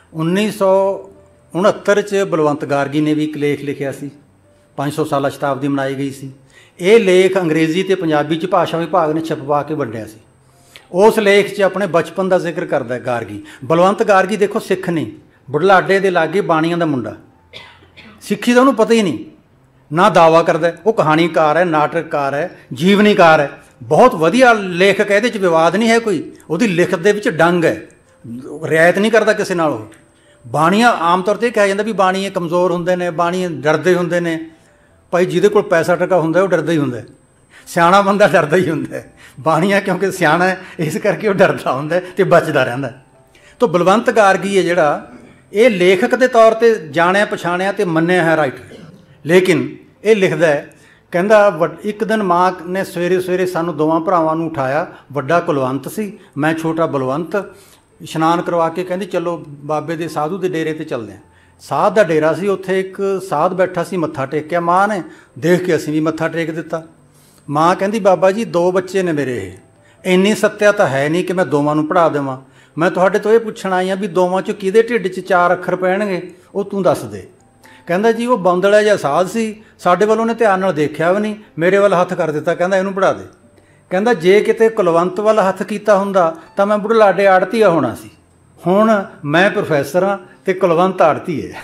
1969 'ਚ ਬਲਵੰਤ ਗਾਰਗੀ ਨੇ ਵੀ ਇੱਕ ਲੇਖ ਲਿਖਿਆ ਸੀ, 500 ਸਾਲਾ ਸ਼ਤਾਬਦੀ ਮਨਾਈ ਗਈ ਸੀ। ਇਹ ਲੇਖ ਅੰਗਰੇਜ਼ੀ ਅਤੇ ਪੰਜਾਬੀ 'ਚ ਭਾਸ਼ਾ ਵਿਭਾਗ ਨੇ ਛਪਵਾ ਕੇ ਵੰਡਿਆ ਸੀ। ਉਸ ਲੇਖ 'ਚ ਆਪਣੇ ਬਚਪਨ ਦਾ ਜ਼ਿਕਰ ਕਰਦਾ ਗਾਰਗੀ। ਬਲਵੰਤ ਗਾਰਗੀ ਦੇਖੋ ਸਿੱਖ ਨਹੀਂ, ਬੁਢਲਾਡੇ ਦੇ ਲਾਗੇ ਬਾਣੀਆਂ ਦਾ ਮੁੰਡਾ, ਸਿੱਖੀ ਦਾ ਉਹਨੂੰ ਪਤਾ ਹੀ ਨਹੀਂ, ਨਾ ਦਾਵਾ ਕਰਦਾ। ਉਹ ਕਹਾਣੀਕਾਰ ਹੈ, ਨਾਟਕਕਾਰ ਹੈ, ਜੀਵਨੀਕਾਰ ਹੈ, ਬਹੁਤ ਵਧੀਆ ਲੇਖਕ ਹੈ, ਇਹਦੇ 'ਚ ਵਿਵਾਦ ਨਹੀਂ ਹੈ ਕੋਈ। ਉਹਦੀ ਲਿਖਤ ਦੇ ਵਿੱਚ ਡੰਗ ਹੈ, ਰਿਆਇਤ ਨਹੀਂ ਕਰਦਾ ਕਿਸੇ ਨਾਲ। ਉਹ ਬਾਣੀਆਂ ਆਮ ਤੌਰ 'ਤੇ ਕਿਹਾ ਜਾਂਦਾ ਵੀ ਬਾਣੀਏ ਕਮਜ਼ੋਰ ਹੁੰਦੇ ਨੇ, ਬਾਣੀਏ ਡਰਦੇ ਹੁੰਦੇ ਨੇ। ਭਾਈ ਜਿਹਦੇ ਕੋਲ ਪੈਸਾ ਟਕਾ ਹੁੰਦਾ ਉਹ ਡਰਦਾ ਹੀ ਹੁੰਦਾ, ਸਿਆਣਾ ਬੰਦਾ ਡਰਦਾ ਹੀ ਹੁੰਦਾ। ਬਾਣੀਆਂ ਕਿਉਂਕਿ ਸਿਆਣਾ ਹੈ ਇਸ ਕਰਕੇ ਉਹ ਡਰਦਾ ਹੁੰਦਾ ਅਤੇ ਬਚਦਾ ਰਹਿੰਦਾ। ਤਾਂ ਬਲਵੰਤ ਗਾਰਗੀ ਹੈ ਜਿਹੜਾ, ਇਹ ਲੇਖਕ ਦੇ ਤੌਰ 'ਤੇ ਜਾਣਿਆ ਪਛਾਣਿਆ ਅਤੇ ਮੰਨਿਆ ਹੈ ਰਾਈਟਰ, ਲੇਕਿਨ ਇਹ ਲਿਖਦਾ ਹੈ, ਕਹਿੰਦਾ ਇੱਕ ਦਿਨ ਮਾਂ ਨੇ ਸਵੇਰੇ ਸਵੇਰੇ ਸਾਨੂੰ ਦੋਵਾਂ ਭਰਾਵਾਂ ਨੂੰ ਉਠਾਇਆ। ਵੱਡਾ ਕੁਲਵੰਤ ਸੀ, ਮੈਂ ਛੋਟਾ ਬਲਵੰਤ। ਇਸ਼ਨਾਨ ਕਰਵਾ ਕੇ ਕਹਿੰਦੀ ਚਲੋ ਬਾਬੇ ਦੇ ਸਾਧੂ ਦੇ ਡੇਰੇ 'ਤੇ ਚੱਲਦੇ ਹਾਂ। ਸਾਧ ਦਾ ਡੇਰਾ ਸੀ, ਉੱਥੇ ਇੱਕ ਸਾਧ ਬੈਠਾ ਸੀ, ਮੱਥਾ ਟੇਕਿਆ ਮਾਂ ਨੇ, ਦੇਖ ਕੇ ਅਸੀਂ ਵੀ ਮੱਥਾ ਟੇਕ ਦਿੱਤਾ। ਮਾਂ ਕਹਿੰਦੀ ਬਾਬਾ ਜੀ 2 ਬੱਚੇ ਨੇ ਮੇਰੇ, ਇਹ ਇੰਨੀ ਸੱਤਿਆ ਤਾਂ ਹੈ ਨਹੀਂ ਕਿ ਮੈਂ ਦੋਵਾਂ ਨੂੰ ਪੜ੍ਹਾ ਦੇਵਾਂ। ਮੈਂ ਤੁਹਾਡੇ ਤੋਂ ਇਹ ਪੁੱਛਣ ਆਈ ਹਾਂ ਵੀ ਦੋਵਾਂ 'ਚੋਂ ਕਿਹਦੇ ਢਿੱਡ 'ਚ 4 ਅੱਖਰ ਪੈਣਗੇ, ਉਹ ਤੂੰ ਦੱਸ ਦੇ। ਕਹਿੰਦਾ ਜੀ ਉਹ ਬੌਂਦਲਾ ਜਿਹਾ ਸਾਧ ਸੀ, ਸਾਡੇ ਵੱਲ ਉਹਨੇ ਧਿਆਨ ਨਾਲ ਦੇਖਿਆ ਵੀ ਨਹੀਂ, ਮੇਰੇ ਵੱਲ ਹੱਥ ਕਰ ਦਿੱਤਾ, ਕਹਿੰਦਾ ਇਹਨੂੰ ਪੜ੍ਹਾ ਦੇ। ਕਹਿੰਦਾ ਜੇ ਕਿਤੇ ਕੁਲਵੰਤ ਵੱਲ ਹੱਥ ਕੀਤਾ ਹੁੰਦਾ ਤਾਂ ਮੈਂ ਬੁਢਲਾਡੇ ਆੜਤੀਆ ਹੋਣਾ ਸੀ, ਹੁਣ ਮੈਂ ਪ੍ਰੋਫੈਸਰ ਹਾਂ ਅਤੇ ਕੁਲਵੰਤ ਆੜਤੀ ਹੈ।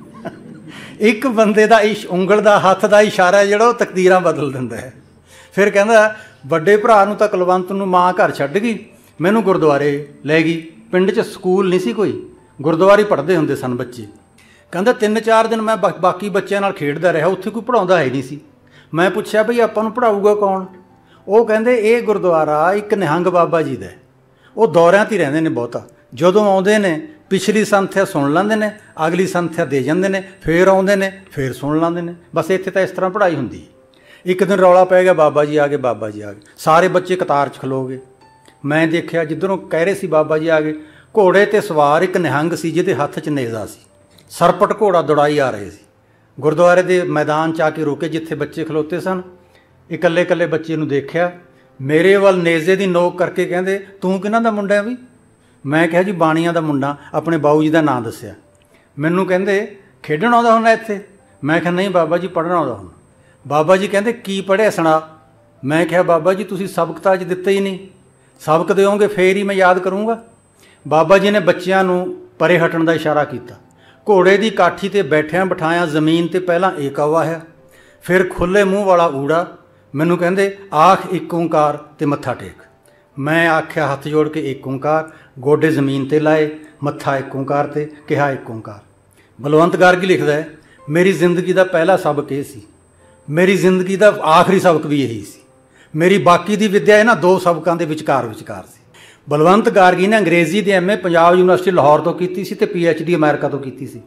ਇੱਕ ਬੰਦੇ ਦਾ ਉਂਗਲ ਦਾ ਹੱਥ ਦਾ ਇਸ਼ਾਰਾ ਜਿਹੜਾ ਉਹ ਤਕਦੀਰਾਂ ਬਦਲ ਦਿੰਦਾ ਹੈ। ਫਿਰ ਕਹਿੰਦਾ ਵੱਡੇ ਭਰਾ ਨੂੰ ਤਾਂ ਕੁਲਵੰਤ ਨੂੰ ਮਾਂ ਘਰ ਛੱਡ ਗਈ, ਮੈਨੂੰ ਗੁਰਦੁਆਰੇ ਲੈ ਗਈ। ਪਿੰਡ 'ਚ ਸਕੂਲ ਨਹੀਂ ਸੀ ਕੋਈ, ਗੁਰਦੁਆਰੇ ਪੜ੍ਹਦੇ ਹੁੰਦੇ ਸਨ ਬੱਚੇ। ਕਹਿੰਦਾ 3-4 ਦਿਨ ਮੈਂ ਬਾਕੀ ਬੱਚਿਆਂ ਨਾਲ ਖੇਡਦਾ ਰਿਹਾ, ਉੱਥੇ ਕੋਈ ਪੜ੍ਹਾਉਂਦਾ ਹੈ ਨਹੀਂ ਸੀ। ਮੈਂ ਪੁੱਛਿਆ ਬਈ ਆਪਾਂ ਨੂੰ ਪੜ੍ਹਾਊਗਾ ਕੌਣ? ਉਹ ਕਹਿੰਦੇ ਇਹ ਗੁਰਦੁਆਰਾ ਇੱਕ ਨਿਹੰਗ ਬਾਬਾ ਜੀ ਦਾ, ਉਹ ਦੌਰਿਆਂ 'ਤੇ ਰਹਿੰਦੇ ਨੇ ਬਹੁਤਾ। ਜਦੋਂ ਆਉਂਦੇ ਨੇ ਪਿਛਲੀ ਸੰਥਿਆ ਸੁਣ ਲੈਂਦੇ ਨੇ, ਅਗਲੀ ਸੰਥਿਆ ਦੇ ਜਾਂਦੇ ਨੇ, ਫਿਰ ਆਉਂਦੇ ਨੇ, ਫਿਰ ਸੁਣ ਲੈਂਦੇ ਨੇ। ਬਸ ਇੱਥੇ ਤਾਂ ਇਸ ਤਰ੍ਹਾਂ ਪੜ੍ਹਾਈ ਹੁੰਦੀ। ਇੱਕ ਦਿਨ ਰੌਲਾ ਪੈ ਗਿਆ, ਬਾਬਾ ਜੀ ਆ ਗਏ, ਬਾਬਾ ਜੀ ਆ ਗਏ। ਸਾਰੇ ਬੱਚੇ ਕਤਾਰ 'ਚ ਖਲੋ ਗਏ, मैं देखा जिधरों कह रहे सी बाबा जी आ गए, घोड़े ते सवार एक निहंग सी जिहदे हत्थ च नेज़ा सी, सरपट घोड़ा दौड़ाई आ रहे सी। गुरुद्वारे के मैदान च आके रुके जिथे बच्चे खलोते सन। इकल्ले इकल्ले बच्चे नूं देखिया, मेरे वल नेज़े की नोक करके कहंदे तूं किन्हां दा मुंडा भी? मैं कहा जी बाणीਆਂ ਦਾ मुंडा, अपने बाऊ जी का नाम दस्सिया। मैनूं कहंदे खेडण आउंदा हुंदा इत्थे? मैं कहा नहीं बाबा जी पढ़न आउंदा हुंदा। बाबा जी कहंदे की पढ़िया सुणा। मैं कहा बाबा जी तुसीं सबक तां अज दित्ते ही नहीं, सबक देओगे फिर ही मैं याद करूँगा। बाबा जी ने बच्चों नूं परे हटण का इशारा किया। घोड़े की काठी ते बैठिया बिठाया जमीन ते पहला एक वाहिया, फिर खुले मूँह वाला ऊड़ा। मैनू कहंदे आख एक ओंकार ते मत्था टेक। मैं आख्या हथ जोड़ के एक ओंकार, गोडे जमीन ते लाए, मत्था एक ओंकार ते कहा एक ओंकार। बलवंत गार्गी लिखदा है मेरी जिंदगी का पहला सबक ये सी, मेरी जिंदगी का आखिरी सबक भी यही सी, मेरी बाकी दी विद्या इन्हां दो सबकों के विचकार सी। बलवंत गार्गी ने अंग्रेजी की MA पंजाब यूनिवर्सिटी लाहौर तो की सी ते PhD अमेरिका तो की सी।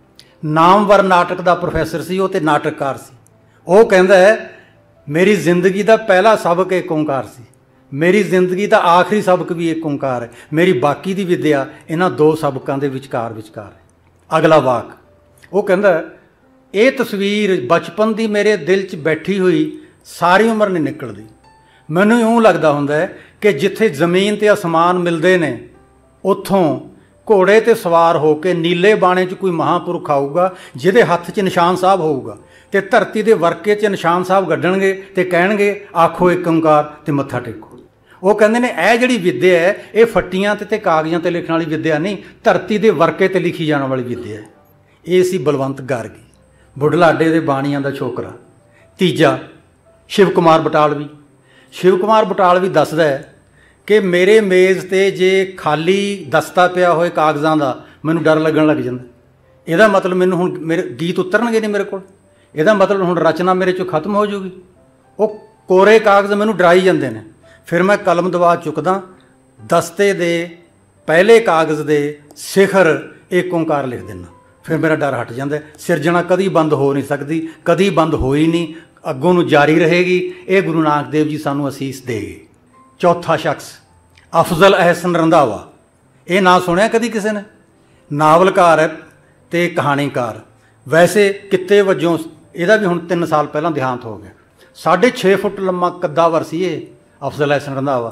नामवर नाटक का प्रोफैसर सी, वो ते नाटककार सी। वो कहंदा है मेरी जिंदगी का पहला सबक एक ओंकार सी, मेरी जिंदगी का आखिरी सबक भी एक ओंकार है, मेरी बाकी की विद्या इन्हां दो सबकों के विचकार है। अगला वाक वो कहंदा ये तस्वीर बचपन की मेरे दिल च बैठी हुई सारी उम्र नहीं निकलती। मैनूं यूँ लगता हुंदा है कि जिथे जमीन ते आसमान मिलते ने उत्थों घोड़े ते सवार होकर नीले बाणे च कोई महापुरुख आऊगा जिहदे हत्थ च निशान साहब होऊगा ते धरती दे वरके च निशान साहब गड्ढणगे ते कहणगे आखो एक ओंकार ते मत्था टेको। वो कहंदे ने यह जिहड़ी विद्या है ये फट्टियां ते कागज़ां ते लिखण वाली विद्या नहीं, धरती दे वरके ते लिखी जाण वाली विद्या है। ये सी बलवंत गार्गी, बुढ़लाडे दे बाणियां दा छोकरा। तीजा शिव कुमार बटालवी। शिव कुमार बटालवी दसदा है कि मेरे मेज़ ते जे खाली दस्ता पिया होए कागज़ां दा मैनूं डर लगन लग जांदा। इहदा मतलब मैनूं हुण मेरे गीत उतरनगे नहीं मेरे कोल, इहदा मतलब हुण रचना मेरे चों खत्म हो जूगी। वो कोरे कागज़ मैनूं डराई जांदे ने। फिर मैं कलम दबा चुकदा, दस्ते दे पहले कागज़ दे सिखर एक ओंकार लिख देना, फिर मेरा डर हट जाता है। सिरजना कभी बंद हो नहीं सकती, कभी बंद होई नहीं, अगों नूं जारी रहेगी। ये गुरु नानक देव जी सानूं असीस देगे। चौथा शख्स अफजल अहसन रंधावा। ये ना सुनिया कभी किसी ने? नावलकार है ते कहानीकार। वैसे किते वजों ਇਹਦਾ भी हुण 3 साल पहला देहांत हो गया। 6.5 फुट लम्मा कद्दावर सी ये अफजल अहसन रंधावा,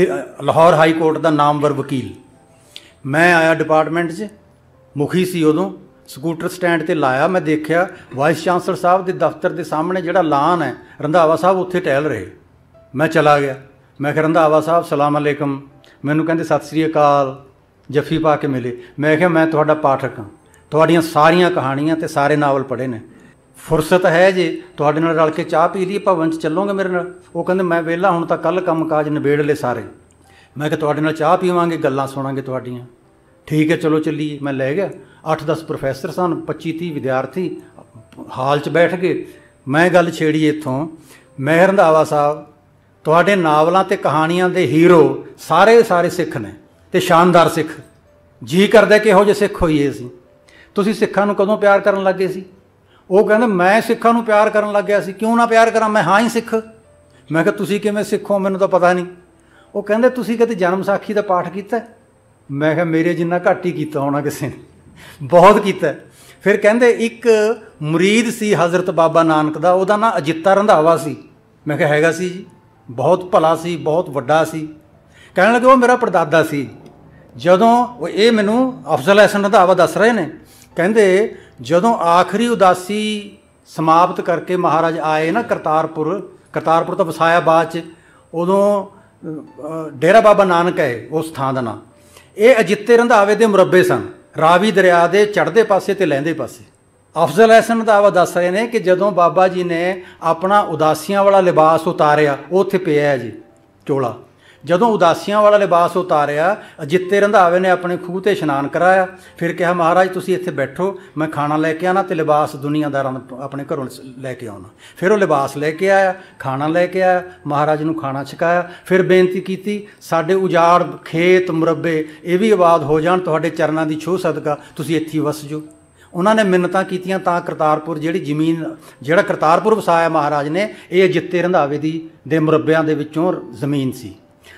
लाहौर हाई कोर्ट का नामवर वकील। मैं आया डिपार्टमेंट च, मुखी सी उदों, ਸਕੂਟਰ ਸਟੈਂਡ ਤੇ ਲਾਇਆ। मैं देखा वाइस चांसलर साहब के दफ्तर के सामने ਜਿਹੜਾ ਲਾਨ है रंधावा साहब उत्थे टहल रहे। मैं चला गया, मैं कहा रंधावा साहब सलाम अलैकुम। मैनू कहते सत श्री अकाल, जफ्फी पा के मिले। मैं कहा मैं तुहाडा पाठक हाँ, तुहाड़ियां सारियां कहानियां ते सारे नावल पढ़े ने, फुरसत है जे तुहाडे नाल रल के चाह पी लीए, भवन च चलोगे मेरे नाल? वो कहंदे मैं वेला हुण तां कल काम काज निबेड़ ले सारे। मैं कहा तुहाडे नाल चाह पीवांगे, गल्लां सुणांगे तुहाडीआं। ठीक है चलो चलीए। मैं लै गया। 8-10 प्रोफैसर सन, 25-30 विद्यार्थी हाल च बैठ गए। मैं गल छेड़ी इत्थों, मैं रंधावा साहब तुहाडे नावलों ते कहानियां दे हीरो सारे सारे सिख ने ते शानदार सिख। जी करदा किहो जे सिख होईए असीं। तुसीं सिखां नूं कदों प्यार करन लग गए सी? वो कहंदे मैं सिखां नूं प्यार करन लग गया सी। क्यों ना प्यार करां, मैं हाँ ही सिख। मैं कहा तुसीं किवें सिख हो, मैनूं तां पता नहीं। वो कहंदे तुसीं कदे जन्म साखी दा पाठ कीता? मैं कहा मेरे जिन्ना घट ही कीता होना किसी ने, बहुत कीता। फिर कहंदे एक मुरीद सी हज़रत बाबा नानक दा, उहदा नाम अजिता रंधावा सी। मैं कहा हैगा सी जी, बहुत भला सी, बहुत वड्डा सी। कहण लगे वो मेरा परदादा सी। जदों ये मैनू अफजल अहसन रंधावा दस रहे ने, कहंदे जदों आखिरी उदासी समाप्त करके महाराज आए ना करतारपुर, करतारपुर तो वसाया बाद च, उदों डेरा बाबा नानक है उस थां दा नाम। ये अजिते रंधावे दे मुरब्बे सन, रावी दरिया के चढ़ते पासे ते लैंदे पासे। अफजल अहसन रंधावा दस रहे हैं कि जदों बाबा जी ने अपना उदासियां वाला लिबास उतारिया, वो उत्थे पिया जी चोला। जदों उदासियां वाला लिबास उतारिया, अजिते रंधावे ने अपने खूह ते इशनान कराया। फिर कहा महाराज तुसीं इत्थे बैठो, मैं खाना लैके आना ते लिबास दुनियादारां अपने घरों लैके आउणा। फिर वो लिबास लैके आया, खाना लैके आया, महाराज नूं खाना छकाया। फिर बेनती कीती साडे उजाड़ खेत मुरब्बे ये भी आबाद हो जाण, तुहाडे चरनां दी छोह सदका तुसीं इत्थे वस जो। उन्होंने मिन्नतां कीतियां तां करतारपुर जिहड़ी जमीन जिहड़ा करतारपुर वसाया महाराज ने, ये अजिते रंधावे दी दे मुरब्बियां दे विचों जमीन सी।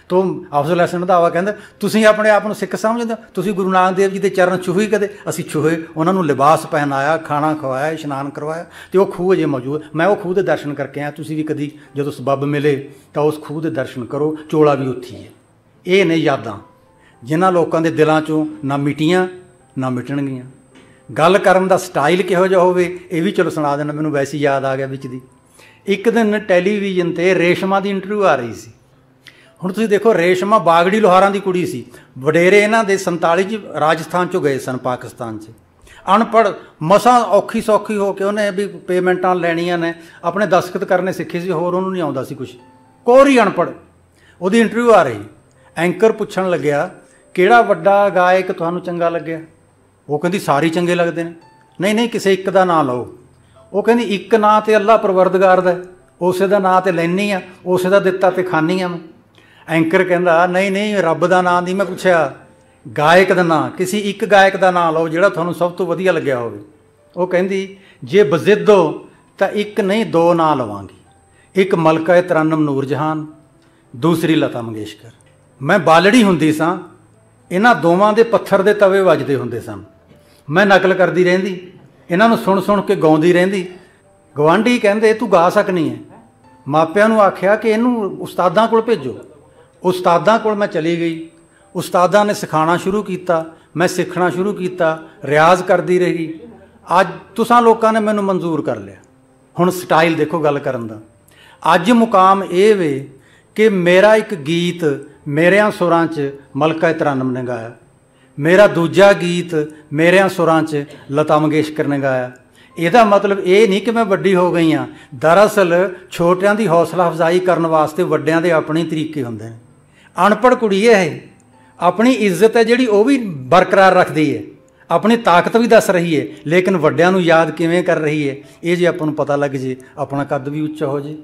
ਤੋਂ ਅਫਜ਼ਲ ਹਸਨ ਰੰਧਾਵਾ ਕਹਿੰਦਾ ਤੁਸੀਂ ਆਪਣੇ ਆਪ ਨੂੰ ਸਿੱਖ ਸਮਝਦੇ ਹੋ, ਤੁਸੀਂ ਗੁਰੂ ਨਾਨਕ ਦੇਵ ਜੀ ਦੇ ਚਰਨ ਛੂਹੇ ਕਦੇ? ਅਸੀਂ ਛੂਹੇ, ਉਹਨਾਂ ਨੂੰ ਲਿਬਾਸ ਪਹਿਨਾਇਆ, ਖਾਣਾ ਖਵਾਇਆ, ਇਸ਼ਨਾਨ ਕਰਵਾਇਆ, ਅਤੇ ਉਹ ਖੂਹ ਅਜੇ ਮੌਜੂਦ। ਮੈਂ ਉਹ ਖੂਹ ਦੇ ਦਰਸ਼ਨ ਕਰਕੇ ਆਇਆ, ਤੁਸੀਂ ਵੀ ਕਦੀ ਜਦੋਂ ਸਬੱਬ ਮਿਲੇ ਤਾਂ ਉਸ ਖੂਹ ਦੇ ਦਰਸ਼ਨ ਕਰੋ, ਚੋਲਾ ਵੀ ਉੱਥੇ ਹੀ ਹੈ। ਇਹ ਨੇ ਯਾਦਾਂ ਜਿਨ੍ਹਾਂ ਲੋਕਾਂ ਦੇ ਦਿਲਾਂ 'ਚੋਂ ਨਾ ਮਿਟੀਆਂ ਨਾ ਮਿਟਣਗੀਆਂ। ਗੱਲ ਕਰਨ ਦਾ ਸਟਾਈਲ ਕਿਹੋ ਜਿਹਾ ਹੋਵੇ ਇਹ ਵੀ ਚਲੋ ਸੁਣਾ ਦੇਣਾ, ਮੈਨੂੰ ਵੈਸੇ ਯਾਦ ਆ ਗਿਆ ਵਿੱਚ ਦੀ। ਇੱਕ ਦਿਨ ਟੈਲੀਵਿਜ਼ਨ 'ਤੇ ਰੇਸ਼ਮਾ ਦੀ ਇੰਟਰਵਿਊ ਆ ਰਹੀ ਸੀ। ਹੁਣ ਤੁਸੀਂ ਦੇਖੋ, ਰੇਸ਼ਮਾ ਬਾਗੜੀ ਲੋਹਾਰਾਂ ਦੀ ਕੁੜੀ ਸੀ। ਵਡੇਰੇ ਇਹਨਾਂ ਦੇ 47 'ਚ ਰਾਜਸਥਾਨ 'ਚੋਂ ਗਏ ਸਨ ਪਾਕਿਸਤਾਨ 'ਚ। ਅਨਪੜ੍ਹ, ਮਸਾਂ ਔਖੀ ਸੌਖੀ ਹੋ ਕੇ ਉਹਨੇ ਵੀ ਪੇਮੈਂਟਾਂ ਲੈਣੀਆਂ ਨੇ, ਆਪਣੇ ਦਸਤਖਤ ਕਰਨੇ ਸਿੱਖੇ ਸੀ, ਹੋਰ ਉਹਨੂੰ ਨਹੀਂ ਆਉਂਦਾ ਸੀ ਕੁਛ, ਕੋਰੀ ਅਨਪੜ੍ਹ। ਉਹਦੀ ਇੰਟਰਵਿਊ ਆ ਰਹੀ, ਐਂਕਰ ਪੁੱਛਣ ਲੱਗਿਆ ਕਿਹੜਾ ਵੱਡਾ ਗਾਇਕ ਤੁਹਾਨੂੰ ਚੰਗਾ ਲੱਗਿਆ? ਉਹ ਕਹਿੰਦੀ ਸਾਰੇ ਚੰਗੇ ਲੱਗਦੇ ਨੇ। ਨਹੀਂ ਨਹੀਂ, ਕਿਸੇ ਇੱਕ ਦਾ ਨਾਂ ਲਓ। ਉਹ ਕਹਿੰਦੀ ਇੱਕ ਨਾਂ ਤੇ ਅੱਲਾ ਪਰਵਰਦਗਾਰ ਦਾ, ਉਸੇ ਦਾ ਨਾਂ ਤੇ ਲੈਂਦੀ ਆ, ਉਸੇ ਦਾ ਦਿੱਤਾ ਤੇ ਖਾਂਦੀ ਆ ਮੈਂ। ਐਂਕਰ ਕਹਿੰਦਾ ਨਹੀਂ ਨਹੀਂ, ਰੱਬ ਦਾ ਨਾਂ ਨਹੀਂ ਮੈਂ ਪੁੱਛਿਆ, ਗਾਇਕ ਦਾ ਨਾਂ, ਕਿਸੇ ਇੱਕ ਗਾਇਕ ਦਾ ਨਾਂ ਲਓ ਜਿਹੜਾ ਤੁਹਾਨੂੰ ਸਭ ਤੋਂ ਵਧੀਆ ਲੱਗਿਆ ਹੋਵੇ। ਉਹ ਕਹਿੰਦੀ ਜੇ ਬਜ਼ਿੱਦ ਹੋ ਤਾਂ ਇੱਕ ਨਹੀਂ ਦੋ ਨਾਂ ਲਵਾਂਗੀ, ਇੱਕ ਮਲਕਾ ਤਰਨਮ ਨੂਰ ਜਹਾਨ, ਦੂਸਰੀ ਲਤਾ ਮੰਗੇਸ਼ਕਰ। ਮੈਂ ਬਾਲੜੀ ਹੁੰਦੀ ਸਾਂ, ਇਹਨਾਂ ਦੋਵਾਂ ਦੇ ਪੱਥਰ ਦੇ ਤਵੇ ਵੱਜਦੇ ਹੁੰਦੇ ਸਨ। ਮੈਂ ਨਕਲ ਕਰਦੀ ਰਹਿੰਦੀ, ਇਹਨਾਂ ਨੂੰ ਸੁਣ ਸੁਣ ਕੇ ਗਾਉਂਦੀ ਰਹਿੰਦੀ। ਗਵਾਂਢੀ ਕਹਿੰਦੇ ਤੂੰ ਗਾ ਸਕਣੀ ਹੈ। ਮਾਪਿਆਂ ਨੂੰ ਆਖਿਆ ਕਿ ਇਹਨੂੰ ਉਸਤਾਦਾਂ ਕੋਲ ਭੇਜੋ। ਉਸਤਾਦਾਂ ਕੋਲ ਮੈਂ ਚਲੀ ਗਈ, ਉਸਤਾਦਾਂ ਨੇ ਸਿਖਾਉਣਾ ਸ਼ੁਰੂ ਕੀਤਾ, ਮੈਂ ਸਿੱਖਣਾ ਸ਼ੁਰੂ ਕੀਤਾ, ਰਿਆਜ਼ ਕਰਦੀ ਰਹੀ। ਅੱਜ ਤੁਸਾਂ ਲੋਕਾਂ ਨੇ ਮੈਨੂੰ ਮਨਜ਼ੂਰ ਕਰ ਲਿਆ। ਹੁਣ ਸਟਾਈਲ ਦੇਖੋ ਗੱਲ ਕਰਨ ਦਾ। ਅੱਜ ਮੁਕਾਮ ਇਹ ਵੇ ਕਿ ਮੇਰਾ ਇੱਕ ਗੀਤ ਮੇਰਿਆਂ ਸੁਰਾਂ 'ਚ ਮਲਕਾ ਤਰਨਮ ਨੇ ਗਾਇਆ, ਮੇਰਾ ਦੂਜਾ ਗੀਤ ਮੇਰਿਆਂ ਸੁਰਾਂ 'ਚ ਲਤਾ ਮੰਗੇਸ਼ਕਰ ਨੇ ਗਾਇਆ। ਇਹਦਾ ਮਤਲਬ ਇਹ ਨਹੀਂ ਕਿ ਮੈਂ ਵੱਡੀ ਹੋ ਗਈ ਹਾਂ। ਦਰਅਸਲ ਛੋਟਿਆਂ ਦੀ ਹੌਸਲਾ ਅਫਜ਼ਾਈ ਕਰਨ ਵਾਸਤੇ ਵੱਡਿਆਂ ਦੇ ਆਪਣੇ ਤਰੀਕੇ ਹੁੰਦੇ ਨੇ। ਅਨਪੜ੍ਹ ਕੁੜੀ ਇਹ ਆਪਣੀ ਇੱਜ਼ਤ ਹੈ ਜਿਹੜੀ ਉਹ ਵੀ ਬਰਕਰਾਰ ਰੱਖਦੀ ਹੈ, ਆਪਣੀ ਤਾਕਤ ਵੀ ਦੱਸ ਰਹੀ ਹੈ, ਲੇਕਿਨ ਵੱਡਿਆਂ ਨੂੰ ਯਾਦ ਕਿਵੇਂ ਕਰ ਰਹੀ ਹੈ ਇਹ ਜੇ ਆਪਾਂ ਨੂੰ ਪਤਾ ਲੱਗ ਜੇ, ਆਪਣਾ ਕੱਦ ਵੀ ਉੱਚਾ ਹੋ ਜੇ।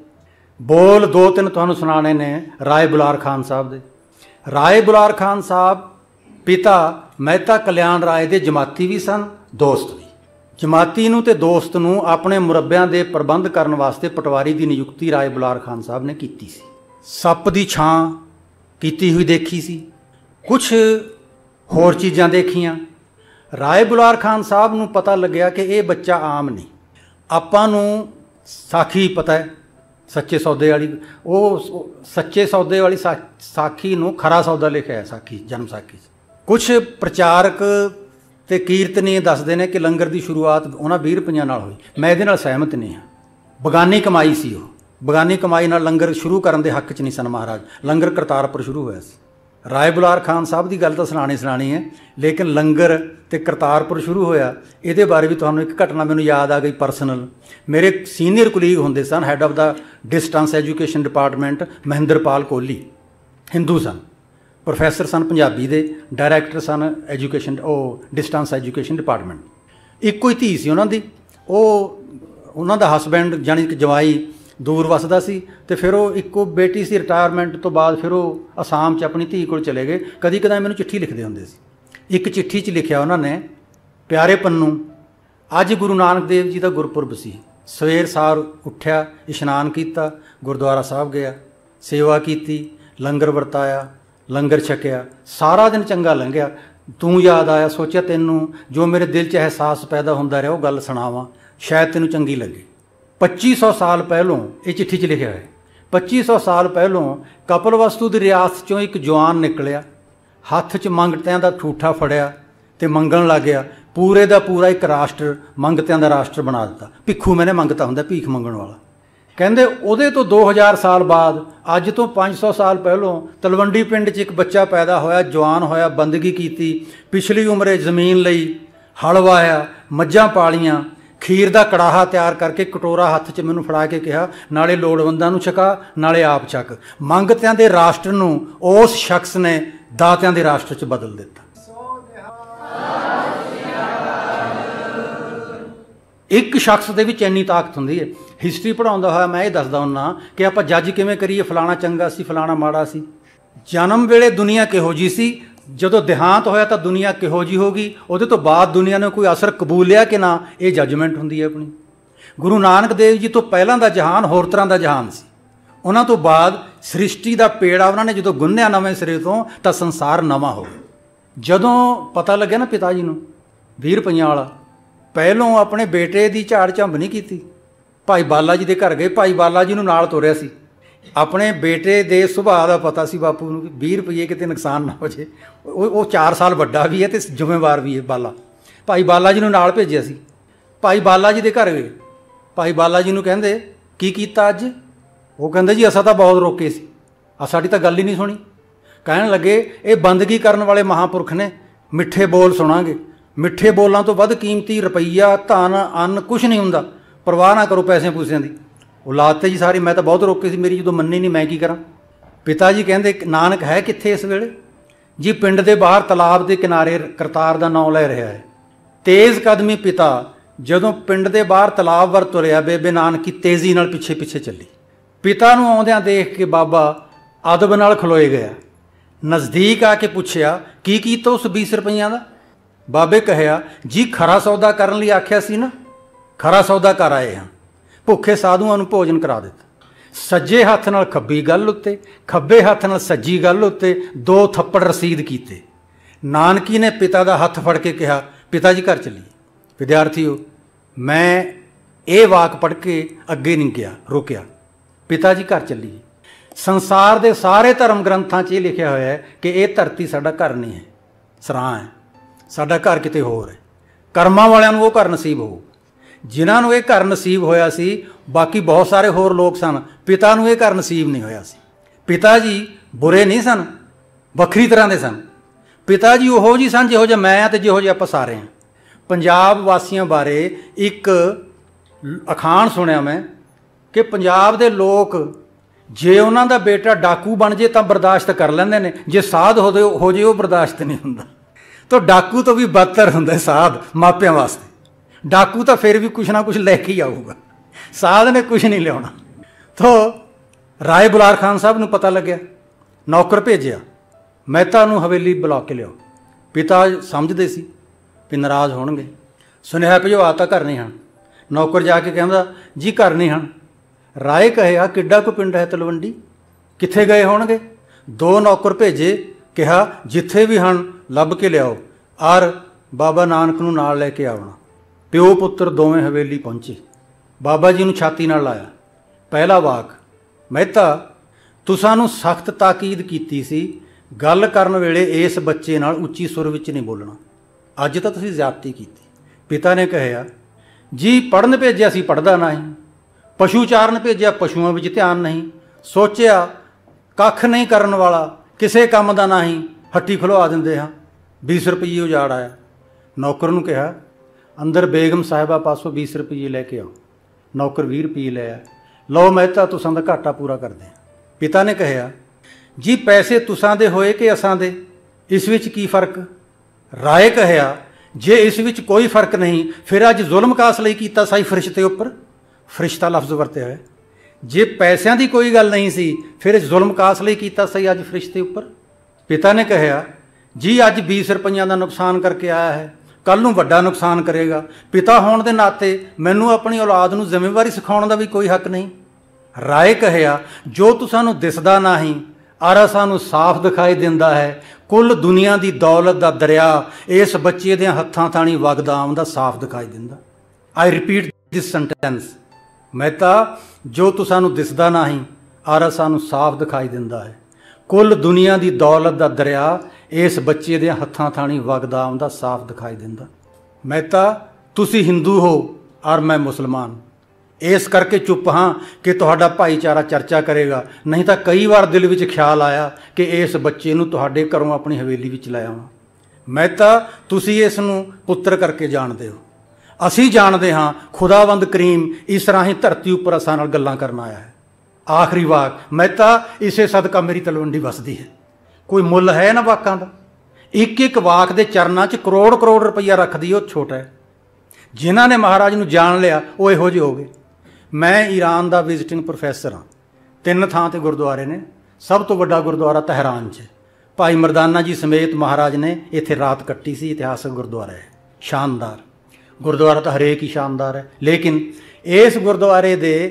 ਬੋਲ ਦੋ ਤਿੰਨ ਤੁਹਾਨੂੰ ਸੁਣਾਉਣੇ ਨੇ ਰਾਏ ਬੁਲਾਰ ਖਾਨ ਸਾਹਿਬ ਦੇ। ਰਾਏ ਬੁਲਾਰ ਖਾਨ ਸਾਹਿਬ ਪਿਤਾ ਮਹਿਤਾ ਕਲਿਆਣ ਰਾਏ ਦੇ ਜਮਾਤੀ ਵੀ ਸਨ, ਦੋਸਤ ਵੀ। ਜਮਾਤੀ ਨੂੰ ਤੇ ਦੋਸਤ ਨੂੰ ਆਪਣੇ ਮੁਰੱਬਿਆਂ ਦੇ ਪ੍ਰਬੰਧ ਕਰਨ ਵਾਸਤੇ ਪਟਵਾਰੀ ਦੀ ਨਿਯੁਕਤੀ ਰਾਏ ਬੁਲਾਰ ਖਾਨ ਸਾਹਿਬ ਨੇ ਕੀਤੀ ਸੀ। ਸੱਪ ਦੀ ਛਾਂ ਕੀਤੀ ਹੋਈ ਦੇਖੀ ਸੀ, ਕੁਛ ਹੋਰ ਚੀਜ਼ਾਂ ਦੇਖੀਆਂ। ਰਾਏ ਬੁਲਾਰ ਖਾਨ ਸਾਹਿਬ ਨੂੰ ਪਤਾ ਲੱਗਿਆ ਕਿ ਇਹ ਬੱਚਾ ਆਮ ਨਹੀਂ। ਆਪਾਂ ਨੂੰ ਸਾਖੀ ਪਤਾ ਹੈ, ਸੱਚੇ ਸੌਦੇ ਵਾਲੀ, ਉਹ ਸੱਚੇ ਸੌਦੇ ਵਾਲੀ ਸਾਖੀ ਨੂੰ ਖਰਾ ਸੌਦਾ ਲਿਖਿਆ ਹੈ, ਸਾਖੀ ਜਨਮ ਸਾਖੀ। ਕੁਛ ਪ੍ਰਚਾਰਕ ਅਤੇ ਕੀਰਤਨੀ ਦੱਸਦੇ ਨੇ ਕਿ ਲੰਗਰ ਦੀ ਸ਼ੁਰੂਆਤ ਉਹਨਾਂ 20 ਰੁਪਈਆਂ ਨਾਲ ਹੋਈ। ਮੈਂ ਇਹਦੇ ਨਾਲ ਸਹਿਮਤ ਨਹੀਂ ਹਾਂ। ਬਗਾਨੀ ਕਮਾਈ ਸੀ ਉਹ, ਬਗਾਨੀ ਕਮਾਈ ਨਾਲ ਲੰਗਰ ਸ਼ੁਰੂ ਕਰਨ ਦੇ ਹੱਕ 'ਚ ਨਹੀਂ ਸਨ ਮਹਾਰਾਜ। ਲੰਗਰ ਕਰਤਾਰਪੁਰ ਸ਼ੁਰੂ ਹੋਇਆ ਸੀ। ਰਾਏ ਬੁਲਾਰ ਖਾਨ ਸਾਹਿਬ ਦੀ ਗੱਲ ਤਾਂ ਸੁਣਾਣੀ ਹੈ, ਲੇਕਿਨ ਲੰਗਰ ਤੇ ਕਰਤਾਰਪੁਰ ਸ਼ੁਰੂ ਹੋਇਆ ਇਹਦੇ ਬਾਰੇ ਵੀ ਤੁਹਾਨੂੰ ਇੱਕ ਘਟਨਾ ਮੈਨੂੰ ਯਾਦ ਆ ਗਈ ਪਰਸਨਲ। ਮੇਰੇ ਸੀਨੀਅਰ ਕੁਲੀਗ ਹੁੰਦੇ ਸਨ, ਹੈੱਡ ਆਫ ਦਾ distance education department Mahinderpal Kohli, Hindu ਸਨ, ਪ੍ਰੋਫੈਸਰ ਸਨ ਪੰਜਾਬੀ ਦੇ, ਡਾਇਰੈਕਟਰ ਸਨ ਐਜੂਕੇਸ਼ਨ, ਉਹ ਡਿਸਟੈਂਸ ਐਜੂਕੇਸ਼ਨ ਡਿਪਾਰਟਮੈਂਟ। ਇੱਕੋ ਹੀ ਧੀ ਸੀ ਉਹਨਾਂ ਦੀ। ਉਹਨਾਂ ਦਾ ਹਸਬੈਂਡ ਜਾਣੀ ਕਿ ਜਵਾਈ ਦੂਰ ਵਸਦਾ ਸੀ, ਅਤੇ ਫਿਰ ਉਹ ਇੱਕੋ ਬੇਟੀ ਸੀ। ਰਿਟਾਇਰਮੈਂਟ ਤੋਂ ਬਾਅਦ ਫਿਰ ਉਹ ਅਸਾਮ 'ਚ ਆਪਣੀ ਧੀ ਕੋਲ ਚਲੇ ਗਏ। ਕਦੀ ਕਦਾਈ ਮੈਨੂੰ ਚਿੱਠੀ ਲਿਖਦੇ ਹੁੰਦੇ ਸੀ। ਇੱਕ ਚਿੱਠੀ 'ਚ ਲਿਖਿਆ ਉਹਨਾਂ ਨੇ, ਪਿਆਰੇ ਪੰਨੂ, ਅੱਜ ਗੁਰੂ ਨਾਨਕ ਦੇਵ ਜੀ ਦਾ ਗੁਰਪੁਰਬ ਸੀ। ਸਵੇਰ ਸਾਰ ਉੱਠਿਆ, ਇਸ਼ਨਾਨ ਕੀਤਾ, ਗੁਰਦੁਆਰਾ ਸਾਹਿਬ ਗਿਆ, ਸੇਵਾ ਕੀਤੀ, ਲੰਗਰ ਵਰਤਾਇਆ, ਲੰਗਰ ਛਕਿਆ, ਸਾਰਾ ਦਿਨ ਚੰਗਾ ਲੰਘਿਆ। ਤੂੰ ਯਾਦ ਆਇਆ, ਸੋਚਿਆ ਤੈਨੂੰ ਜੋ ਮੇਰੇ ਦਿਲ 'ਚ ਅਹਿਸਾਸ ਪੈਦਾ ਹੁੰਦਾ ਰਿਹਾ ਉਹ ਗੱਲ ਸੁਣਾਵਾਂ, ਸ਼ਾਇਦ ਤੈਨੂੰ ਚੰਗੀ ਲੱਗੇ। 2500 ਸਾਲ ਪਹਿਲੋਂ ਇਹ ਚਿੱਠੀ 'ਚ ਲਿਖਿਆ ਹੈ। 2500 ਸਾਲ ਪਹਿਲੋਂ ਕਪਲਵਸਤੂ ਦੀ ਰਿਆਸਤ 'ਚੋਂ ਇੱਕ ਜਵਾਨ ਨਿਕਲਿਆ, ਹੱਥ 'ਚ ਮੰਗਤਿਆਂ ਦਾ ਠੂਠਾ ਫੜਿਆ ਅਤੇ ਮੰਗਣ ਲੱਗ ਗਿਆ। ਪੂਰੇ ਦਾ ਪੂਰਾ ਇੱਕ ਰਾਸ਼ਟਰ ਮੰਗਤਿਆਂ ਦਾ ਰਾਸ਼ਟਰ ਬਣਾ ਦਿੱਤਾ। ਭਿੱਖੂ ਮੈਨੇ ਮੰਗਤਾ ਹੁੰਦਾ, ਭੀਖ ਮੰਗਣ ਵਾਲਾ। ਕਹਿੰਦੇ ਉਹਦੇ ਤੋਂ 2000 ਸਾਲ ਬਾਅਦ, ਅੱਜ ਤੋਂ 500 ਸਾਲ ਪਹਿਲੋਂ ਤਲਵੰਡੀ ਪਿੰਡ 'ਚ ਇੱਕ ਬੱਚਾ ਪੈਦਾ ਹੋਇਆ, ਜਵਾਨ ਹੋਇਆ, ਬੰਦਗੀ ਕੀਤੀ, ਪਿਛਲੀ ਉਮਰੇ ਜ਼ਮੀਨ ਲਈ, ਹਲ ਵਾਹਿਆ, ਮੱਝਾਂ ਪਾਲੀਆਂ, ਖੀਰ ਦਾ ਕੜਾਹਾ ਤਿਆਰ ਕਰਕੇ ਕਟੋਰਾ ਹੱਥ 'ਚ ਮੈਨੂੰ ਫੜਾ ਕੇ ਕਿਹਾ, ਨਾਲੇ ਲੋੜਵੰਦਾਂ ਨੂੰ ਛਕਾ ਨਾਲੇ ਆਪ ਛਕ। ਮੰਗਤਿਆਂ ਦੇ ਰਾਸ਼ਟਰ ਨੂੰ ਉਸ ਸ਼ਖਸ ਨੇ ਦਾਤਿਆਂ ਦੇ ਰਾਸ਼ਟਰ 'ਚ ਬਦਲ ਦਿੱਤਾ। ਇੱਕ ਸ਼ਖਸ ਦੇ ਵਿੱਚ ਇੰਨੀ ਤਾਕਤ ਹੁੰਦੀ ਹੈ। ਹਿਸਟਰੀ ਪੜ੍ਹਾਉਂਦਾ ਹੋਇਆ ਮੈਂ ਇਹ ਦੱਸਦਾ ਹੁੰਦਾ ਕਿ ਆਪਾਂ ਜੱਜ ਕਿਵੇਂ ਕਰੀਏ, ਫਲਾਣਾ ਚੰਗਾ ਸੀ, ਫਲਾਣਾ ਮਾੜਾ ਸੀ। ਜਨਮ ਵੇਲੇ ਦੁਨੀਆ ਕਿਹੋ ਜਿਹੀ ਸੀ, ਜਦੋਂ ਦੇਹਾਂਤ ਹੋਇਆ ਤਾਂ ਦੁਨੀਆ ਕਿਹੋ ਜਿਹੀ ਹੋ ਗਈ, ਉਹਦੇ ਤੋਂ ਬਾਅਦ ਦੁਨੀਆ ਨੇ ਕੋਈ ਅਸਰ ਕਬੂਲਿਆ ਕਿ ਨਾ, ਇਹ ਜੱਜਮੈਂਟ ਹੁੰਦੀ ਹੈ ਆਪਣੀ। ਗੁਰੂ ਨਾਨਕ ਦੇਵ ਜੀ ਤੋਂ ਪਹਿਲਾਂ ਦਾ ਜਹਾਨ ਹੋਰ ਤਰ੍ਹਾਂ ਦਾ ਜਹਾਨ ਸੀ। ਉਹਨਾਂ ਤੋਂ ਬਾਅਦ ਸ੍ਰਿਸ਼ਟੀ ਦਾ ਪੇੜਾ ਉਹਨਾਂ ਨੇ ਜਦੋਂ ਗੁੰਨਿਆ ਨਵੇਂ ਸਿਰੇ ਤੋਂ ਤਾਂ ਸੰਸਾਰ ਨਵਾਂ ਹੋ ਗਿਆ। ਜਦੋਂ ਪਤਾ ਲੱਗਿਆ ਨਾ ਪਿਤਾ ਜੀ ਨੂੰ 20 ਰੁਪਈਆਂ ਵਾਲਾ, ਪਹਿਲੋਂ ਆਪਣੇ ਬੇਟੇ ਦੀ ਝਾੜ ਝੰਬ ਨਹੀਂ ਕੀਤੀ। ਭਾਈ ਬਾਲਾ ਜੀ ਦੇ ਘਰ ਗਏ, ਭਾਈ ਬਾਲਾ ਜੀ ਨੂੰ ਨਾਲ ਤੋਰਿਆ ਸੀ। ਆਪਣੇ ਬੇਟੇ ਦੇ ਸੁਭਾਅ ਦਾ ਪਤਾ ਸੀ ਬਾਪੂ ਨੂੰ ਕਿ 20 ਰੁਪਈਏ ਕਿਤੇ ਨੁਕਸਾਨ ਨਾ ਹੋ ਜੇ। ਉਹ 4 ਸਾਲ ਵੱਡਾ ਵੀ ਹੈ ਅਤੇ ਜ਼ਿੰਮੇਵਾਰ ਵੀ ਹੈ ਬਾਲਾ। ਭਾਈ ਬਾਲਾ ਜੀ ਨੂੰ ਨਾਲ ਭੇਜਿਆ ਸੀ। ਭਾਈ ਬਾਲਾ ਜੀ ਦੇ ਘਰ ਗਏ, ਭਾਈ ਬਾਲਾ ਜੀ ਨੂੰ ਕਹਿੰਦੇ ਕੀ ਕੀਤਾ ਅੱਜ? ਉਹ ਕਹਿੰਦੇ ਜੀ ਅਸਾਂ ਤਾਂ ਬਹੁਤ ਰੋਕੇ ਸੀ, ਸਾਡੀ ਤਾਂ ਗੱਲ ਹੀ ਨਹੀਂ ਸੁਣੀ। ਕਹਿਣ ਲੱਗੇ ਇਹ ਬੰਦਗੀ ਕਰਨ ਵਾਲੇ ਮਹਾਂਪੁਰਖ ਨੇ, ਮਿੱਠੇ ਬੋਲ ਸੁਣਾਂਗੇ। ਮਿੱਠੇ ਬੋਲਾਂ ਤੋਂ ਵੱਧ ਕੀਮਤੀ ਰੁਪਈਆ, ਧਨ, ਅੰਨ ਕੁਛ ਨਹੀਂ ਹੁੰਦਾ। ਪਰਵਾਹ ਨਾ ਕਰੋ ਪੈਸੇ ਪੂਸਿਆਂ ਦੀ। ਔਲਾਦ ਤੇ ਜੀ ਸਾਰੀ, ਮੈਂ ਤਾਂ ਬਹੁਤ ਰੋਕੇ ਸੀ, ਮੇਰੀ ਜਦੋਂ ਮੰਨੀ ਨਹੀਂ ਮੈਂ ਕੀ ਕਰਾਂ। ਪਿਤਾ ਜੀ ਕਹਿੰਦੇ ਨਾਨਕ ਹੈ ਕਿੱਥੇ ਇਸ ਵੇਲੇ? ਜੀ ਪਿੰਡ ਦੇ ਬਾਹਰ ਤਲਾਬ ਦੇ ਕਿਨਾਰੇ ਕਰਤਾਰ ਦਾ ਨਾਂ ਲੈ ਰਿਹਾ ਹੈ। ਤੇਜ਼ ਕਦਮੀ ਪਿਤਾ ਜਦੋਂ ਪਿੰਡ ਦੇ ਬਾਹਰ ਤਲਾਬ ਵੱਲ ਤੁਰਿਆ, ਬੇਬੇ ਨਾਨਕੀ ਤੇਜ਼ੀ ਨਾਲ ਪਿੱਛੇ ਪਿੱਛੇ ਚੱਲੀ। ਪਿਤਾ ਨੂੰ ਆਉਂਦਿਆਂ ਦੇਖ ਕੇ ਬਾਬਾ ਅਦਬ ਨਾਲ ਖਲੋਏ ਗਿਆ। ਨਜ਼ਦੀਕ ਆ ਕੇ ਪੁੱਛਿਆ ਕੀ ਕੀਤਾ ਉਸ 20 ਰੁਪਈਆਂ ਦਾ? ਬਾਬੇ ਕਹਿਆ ਜੀ ਖਰਾ ਸੌਦਾ ਕਰਨ ਲਈ ਆਖਿਆ ਸੀ ਨਾ, ਖਰਾ ਸੌਦਾ ਕਰ ਆਏ ਹਾਂ। ਭੁੱਖੇ ਸਾਧੂਆਂ ਨੂੰ ਭੋਜਨ ਕਰਾ ਦਿੱਤਾ। ਸੱਜੇ ਹੱਥ ਨਾਲ ਖੱਬੀ ਗੱਲ ਉੱਤੇ, ਖੱਬੇ ਹੱਥ ਨਾਲ ਸੱਜੀ ਗੱਲ ਉੱਤੇ 2 ਥੱਪੜ ਰਸੀਦ ਕੀਤੇ। ਨਾਨਕੀ ਨੇ ਪਿਤਾ ਦਾ ਹੱਥ ਫੜ ਕੇ ਕਿਹਾ ਪਿਤਾ ਜੀ ਘਰ ਚੱਲੀਏ। ਵਿਦਿਆਰਥੀਓ, ਮੈਂ ਇਹ ਵਾਕ ਪੜ੍ਹ ਕੇ ਅੱਗੇ ਨਹੀਂ ਗਿਆ, ਰੁਕਿਆ। ਪਿਤਾ ਜੀ ਘਰ ਚੱਲੀਏ। ਸੰਸਾਰ ਦੇ ਸਾਰੇ ਧਰਮ ਗ੍ਰੰਥਾਂ 'ਚ ਇਹ ਲਿਖਿਆ ਹੋਇਆ ਹੈ ਕਿ ਇਹ ਧਰਤੀ ਸਾਡਾ ਘਰ ਨਹੀਂ ਹੈ, ਸਰਾਂ ਹੈ। ਸਾਡਾ ਘਰ ਕਿਤੇ ਹੋਰ ਹੈ। ਕਰਮਾਂ ਵਾਲਿਆਂ ਨੂੰ ਉਹ ਘਰ ਨਸੀਬ ਹੋਊ। ਜਿਨ੍ਹਾਂ ਨੂੰ ਇਹ ਘਰ ਨਸੀਬ ਹੋਇਆ ਸੀ, ਬਾਕੀ ਬਹੁਤ ਸਾਰੇ ਹੋਰ ਲੋਕ ਸਨ, ਪਿਤਾ ਨੂੰ ਇਹ ਘਰ ਨਸੀਬ ਨਹੀਂ ਹੋਇਆ ਸੀ। ਪਿਤਾ ਜੀ ਬੁਰੇ ਨਹੀਂ ਸਨ, ਵੱਖਰੀ ਤਰ੍ਹਾਂ ਦੇ ਸਨ। ਪਿਤਾ ਜੀ ਉਹੋ ਜਿਹੇ ਸਨ ਜਿਹੋ ਜਿਹਾ ਮੈਂ ਹਾਂ ਅਤੇ ਜਿਹੋ ਜਿਹੇ ਆਪਾਂ ਸਾਰੇ ਹਾਂ। ਪੰਜਾਬ ਵਾਸੀਆਂ ਬਾਰੇ ਇੱਕ ਅਖਾਣ ਸੁਣਿਆ ਮੈਂ ਕਿ ਪੰਜਾਬ ਦੇ ਲੋਕ ਜੇ ਉਹਨਾਂ ਦਾ ਬੇਟਾ ਡਾਕੂ ਬਣ ਜੇ ਤਾਂ ਬਰਦਾਸ਼ਤ ਕਰ ਲੈਂਦੇ ਨੇ, ਜੇ ਸਾਧ ਹੋ ਜੇ ਉਹ ਬਰਦਾਸ਼ਤ ਨਹੀਂ ਹੁੰਦਾ। ਤਾਂ ਡਾਕੂ ਤੋਂ ਵੀ ਬਦਤਰ ਹੁੰਦਾ ਸਾਧ ਮਾਪਿਆਂ ਵਾਸਤੇ। ਡਾਕੂ ਤਾਂ ਫਿਰ ਵੀ ਕੁਛ ਨਾ ਕੁਛ ਲੈ ਕੇ ਹੀ ਆਊਗਾ, ਸਾਧ ਨੇ ਕੁਛ ਨਹੀਂ ਲਿਆਉਣਾ। ਤਾਂ ਰਾਏ ਬੁਲਾਰ ਖਾਨ ਸਾਹਿਬ ਨੂੰ ਪਤਾ ਲੱਗਿਆ, ਨੌਕਰ ਭੇਜਿਆ, ਮਹਿਤਾ ਨੂੰ ਹਵੇਲੀ ਬੁਲਾ ਕੇ ਲਿਆਓ। ਪਿਤਾ ਸਮਝਦੇ ਸੀ ਵੀ ਨਾਰਾਜ਼ ਹੋਣਗੇ। ਸੁਨੇਹਾ ਭਿਜਵਾ ਤਾਂ ਘਰ ਨਹੀਂ ਹਨ। ਨੌਕਰ ਜਾ ਕੇ ਕਹਿੰਦਾ ਜੀ ਘਰ ਨਹੀਂ ਹਨ। ਰਾਏ ਕਹਿਆ ਕਿੱਡਾ ਕੁ ਪਿੰਡ ਹੈ ਤਲਵੰਡੀ, ਕਿੱਥੇ ਗਏ ਹੋਣਗੇ? 2 ਨੌਕਰ ਭੇਜੇ, ਕਿਹਾ ਜਿੱਥੇ ਵੀ ਹਨ ਲੱਭ ਕੇ ਲਿਆਓ, ਔਰ ਬਾਬਾ ਨਾਨਕ ਨੂੰ ਨਾਲ ਲੈ ਕੇ ਆਉਣਾ। ਪਿਓ ਪੁੱਤਰ ਦੋਵੇਂ ਹਵੇਲੀ ਪਹੁੰਚੇ। ਬਾਬਾ ਜੀ ਨੂੰ ਛਾਤੀ ਨਾਲ ਲਾਇਆ। ਪਹਿਲਾ ਵਾਕ, ਮਹਿਤਾ ਤੁਸਾਂ ਨੂੰ ਸਖਤ ਤਾਕੀਦ ਕੀਤੀ ਸੀ ਗੱਲ ਕਰਨ ਵੇਲੇ ਇਸ ਬੱਚੇ ਨਾਲ ਉੱਚੀ ਸੁਰ ਵਿੱਚ ਨਹੀਂ ਬੋਲਣਾ। ਅੱਜ ਤਾਂ ਤੁਸੀਂ ਜ਼ਿਆਦਤੀ ਕੀਤੀ। ਪਿਤਾ ਨੇ ਕਹਿਆ ਜੀ ਪੜ੍ਹਨ ਭੇਜਿਆ ਸੀ, ਪੜ੍ਹਦਾ ਨਹੀਂ। ਪਸ਼ੂ ਚਾਰਨ ਭੇਜਿਆ, ਪਸ਼ੂਆਂ ਵਿੱਚ ਧਿਆਨ ਨਹੀਂ। ਸੋਚਿਆ ਕੱਖ ਨਹੀਂ ਕਰਨ ਵਾਲਾ, ਕਿਸੇ ਕੰਮ ਦਾ ਨਹੀਂ, ਹੱਟੀ ਖੁਲਵਾ ਦਿੰਦੇ ਹਾਂ। 20 ਰੁਪਈਏ ਉਜਾੜ ਆਇਆ। ਨੌਕਰ ਨੂੰ ਕਿਹਾ ਅੰਦਰ ਬੇਗਮ ਸਾਹਿਬਾ ਪਾਸੋਂ 20 ਰੁਪਈਏ ਲੈ ਕੇ ਆਓ। ਨੌਕਰ 20 ਰੁਪਈਏ ਲੈ ਆ। ਲਓ ਮਹਿਤਾ ਤੁਸਾਂ ਦਾ ਘਾਟਾ ਪੂਰਾ ਕਰਦੇ ਹਾਂ। ਪਿਤਾ ਨੇ ਕਹਿਆ ਜੀ ਪੈਸੇ ਤੁਸਾਂ ਦੇ ਹੋਏ ਕਿ ਅਸਾਂ ਦੇ, ਇਸ ਵਿੱਚ ਕੀ ਫਰਕ? ਰਾਏ ਕਹਿਆ ਜੇ ਇਸ ਵਿੱਚ ਕੋਈ ਫਰਕ ਨਹੀਂ ਫਿਰ ਅੱਜ ਜ਼ੁਲਮ ਕਾਸ ਲਈ ਕੀਤਾ ਸਾਈ ਫਰਿਸ਼ਤੇ ਉੱਪਰ। ਫਰਿਸ਼ਤਾ ਲਫ਼ਜ਼ ਵਰਤਿਆ ਹੋਇਆ। ਜੇ ਪੈਸਿਆਂ ਦੀ ਕੋਈ ਗੱਲ ਨਹੀਂ ਸੀ ਫਿਰ ਜ਼ੁਲਮ ਕਾਸ ਲਈ ਕੀਤਾ ਸਹੀ ਅੱਜ ਫਰਿਸ਼ਤੇ ਉੱਪਰ। ਪਿਤਾ ਨੇ ਕਹਿਆ ਜੀ ਅੱਜ 20 ਰੁਪਈਆਂ ਦਾ ਨੁਕਸਾਨ ਕਰਕੇ ਆਇਆ ਹੈ, ਕੱਲ੍ਹ ਨੂੰ ਵੱਡਾ ਨੁਕਸਾਨ ਕਰੇਗਾ। ਪਿਤਾ ਹੋਣ ਦੇ ਨਾਤੇ ਮੈਨੂੰ ਆਪਣੀ ਔਲਾਦ ਨੂੰ ਜ਼ਿੰਮੇਵਾਰੀ ਸਿਖਾਉਣ ਦਾ ਵੀ ਕੋਈ ਹੱਕ ਨਹੀਂ। ਰਾਏ ਕਹਿਆ ਜੋ ਤੁਸਾਂ ਨੂੰ ਦਿਸਦਾ ਨਹੀਂ ਔਰ ਸਾਨੂੰ ਸਾਫ਼ ਦਿਖਾਈ ਦਿੰਦਾ ਹੈ, ਕੁੱਲ ਦੁਨੀਆ ਦੀ ਦੌਲਤ ਦਾ ਦਰਿਆ ਇਸ ਬੱਚੇ ਦੇ ਹੱਥਾਂ ਥਾਣੀ ਵਗਦਾ ਆਉਂਦਾ ਸਾਫ਼ ਦਿਖਾਈ ਦਿੰਦਾ। I repeat this sentence, Mehta ਜੋ ਤੁਸਾਂ ਨੂੰ ਦਿਸਦਾ ਨਹੀਂ ਔਰ ਸਾਨੂੰ ਸਾਫ਼ ਦਿਖਾਈ ਦਿੰਦਾ ਹੈ, ਕੁੱਲ ਦੁਨੀਆ ਦੀ ਦੌਲਤ ਦਾ ਦਰਿਆ ਇਸ ਬੱਚੇ ਦੇ ਹੱਥਾਂ ਥਾਣੀ ਵਗਦਾ ਆਉਂਦਾ ਸਾਫ਼ ਦਿਖਾਈ ਦਿੰਦਾ। ਮਹਿਤਾ ਤੁਸੀਂ ਹਿੰਦੂ ਹੋ ਔਰ ਮੈਂ ਮੁਸਲਮਾਨ, ਇਸ ਕਰਕੇ ਚੁੱਪ ਹਾਂ ਕਿ ਤੁਹਾਡਾ ਭਾਈਚਾਰਾ ਚਰਚਾ ਕਰੇਗਾ, ਨਹੀਂ ਤਾਂ ਕਈ ਵਾਰ ਦਿਲ ਵਿੱਚ ਖਿਆਲ ਆਇਆ ਕਿ ਇਸ ਬੱਚੇ ਨੂੰ ਤੁਹਾਡੇ ਘਰੋਂ ਆਪਣੀ ਹਵੇਲੀ ਵਿੱਚ ਲੈ ਆਵਾਂ। ਮਹਿਤਾ ਤੁਸੀਂ ਇਸ ਨੂੰ ਪੁੱਤਰ ਕਰਕੇ ਜਾਣਦੇ ਹੋ, ਅਸੀਂ ਜਾਣਦੇ ਹਾਂ ਖੁਦਾਵੰਦ ਕਰੀਮ ਇਸ ਰਾਹੀਂ ਧਰਤੀ ਉੱਪਰ ਅਸਾਂ ਨਾਲ ਗੱਲਾਂ ਕਰਨ ਆਇਆ ਹੈ। ਆਖਰੀ ਵਾਕ, ਮਹਿਤਾ ਇਸੇ ਸਦਕਾ ਮੇਰੀ ਤਲਵੰਡੀ ਵਸਦੀ ਹੈ। ਕੋਈ ਮੁੱਲ ਹੈ ਨਾ ਵਾਕਾਂ ਦਾ? ਇੱਕ ਇੱਕ ਵਾਕ ਦੇ ਚਰਨਾਂ 'ਚ ਕਰੋੜ ਕਰੋੜ ਰੁਪਈਆ ਰੱਖਦੀ ਉਹ ਛੋਟਾ ਹੈ। ਜਿਨ੍ਹਾਂ ਨੇ ਮਹਾਰਾਜ ਨੂੰ ਜਾਣ ਲਿਆ ਉਹ ਇਹੋ ਜਿਹੇ ਹੋ ਗਏ। ਮੈਂ ਈਰਾਨ ਦਾ ਵਿਜ਼ਿਟਿੰਗ ਪ੍ਰੋਫੈਸਰ ਹਾਂ। 3 ਥਾਂ 'ਤੇ ਗੁਰਦੁਆਰੇ ਨੇ। ਸਭ ਤੋਂ ਵੱਡਾ ਗੁਰਦੁਆਰਾ ਤਹਿਰਾਨ 'ਚ। ਭਾਈ ਮਰਦਾਨਾ ਜੀ ਸਮੇਤ ਮਹਾਰਾਜ ਨੇ ਇੱਥੇ ਰਾਤ ਕੱਟੀ ਸੀ। ਇਤਿਹਾਸਕ ਗੁਰਦੁਆਰਾ ਹੈ, ਸ਼ਾਨਦਾਰ ਗੁਰਦੁਆਰਾ। ਤਾਂ ਹਰੇਕ ਹੀ ਸ਼ਾਨਦਾਰ ਹੈ, ਲੇਕਿਨ ਇਸ ਗੁਰਦੁਆਰੇ ਦੇ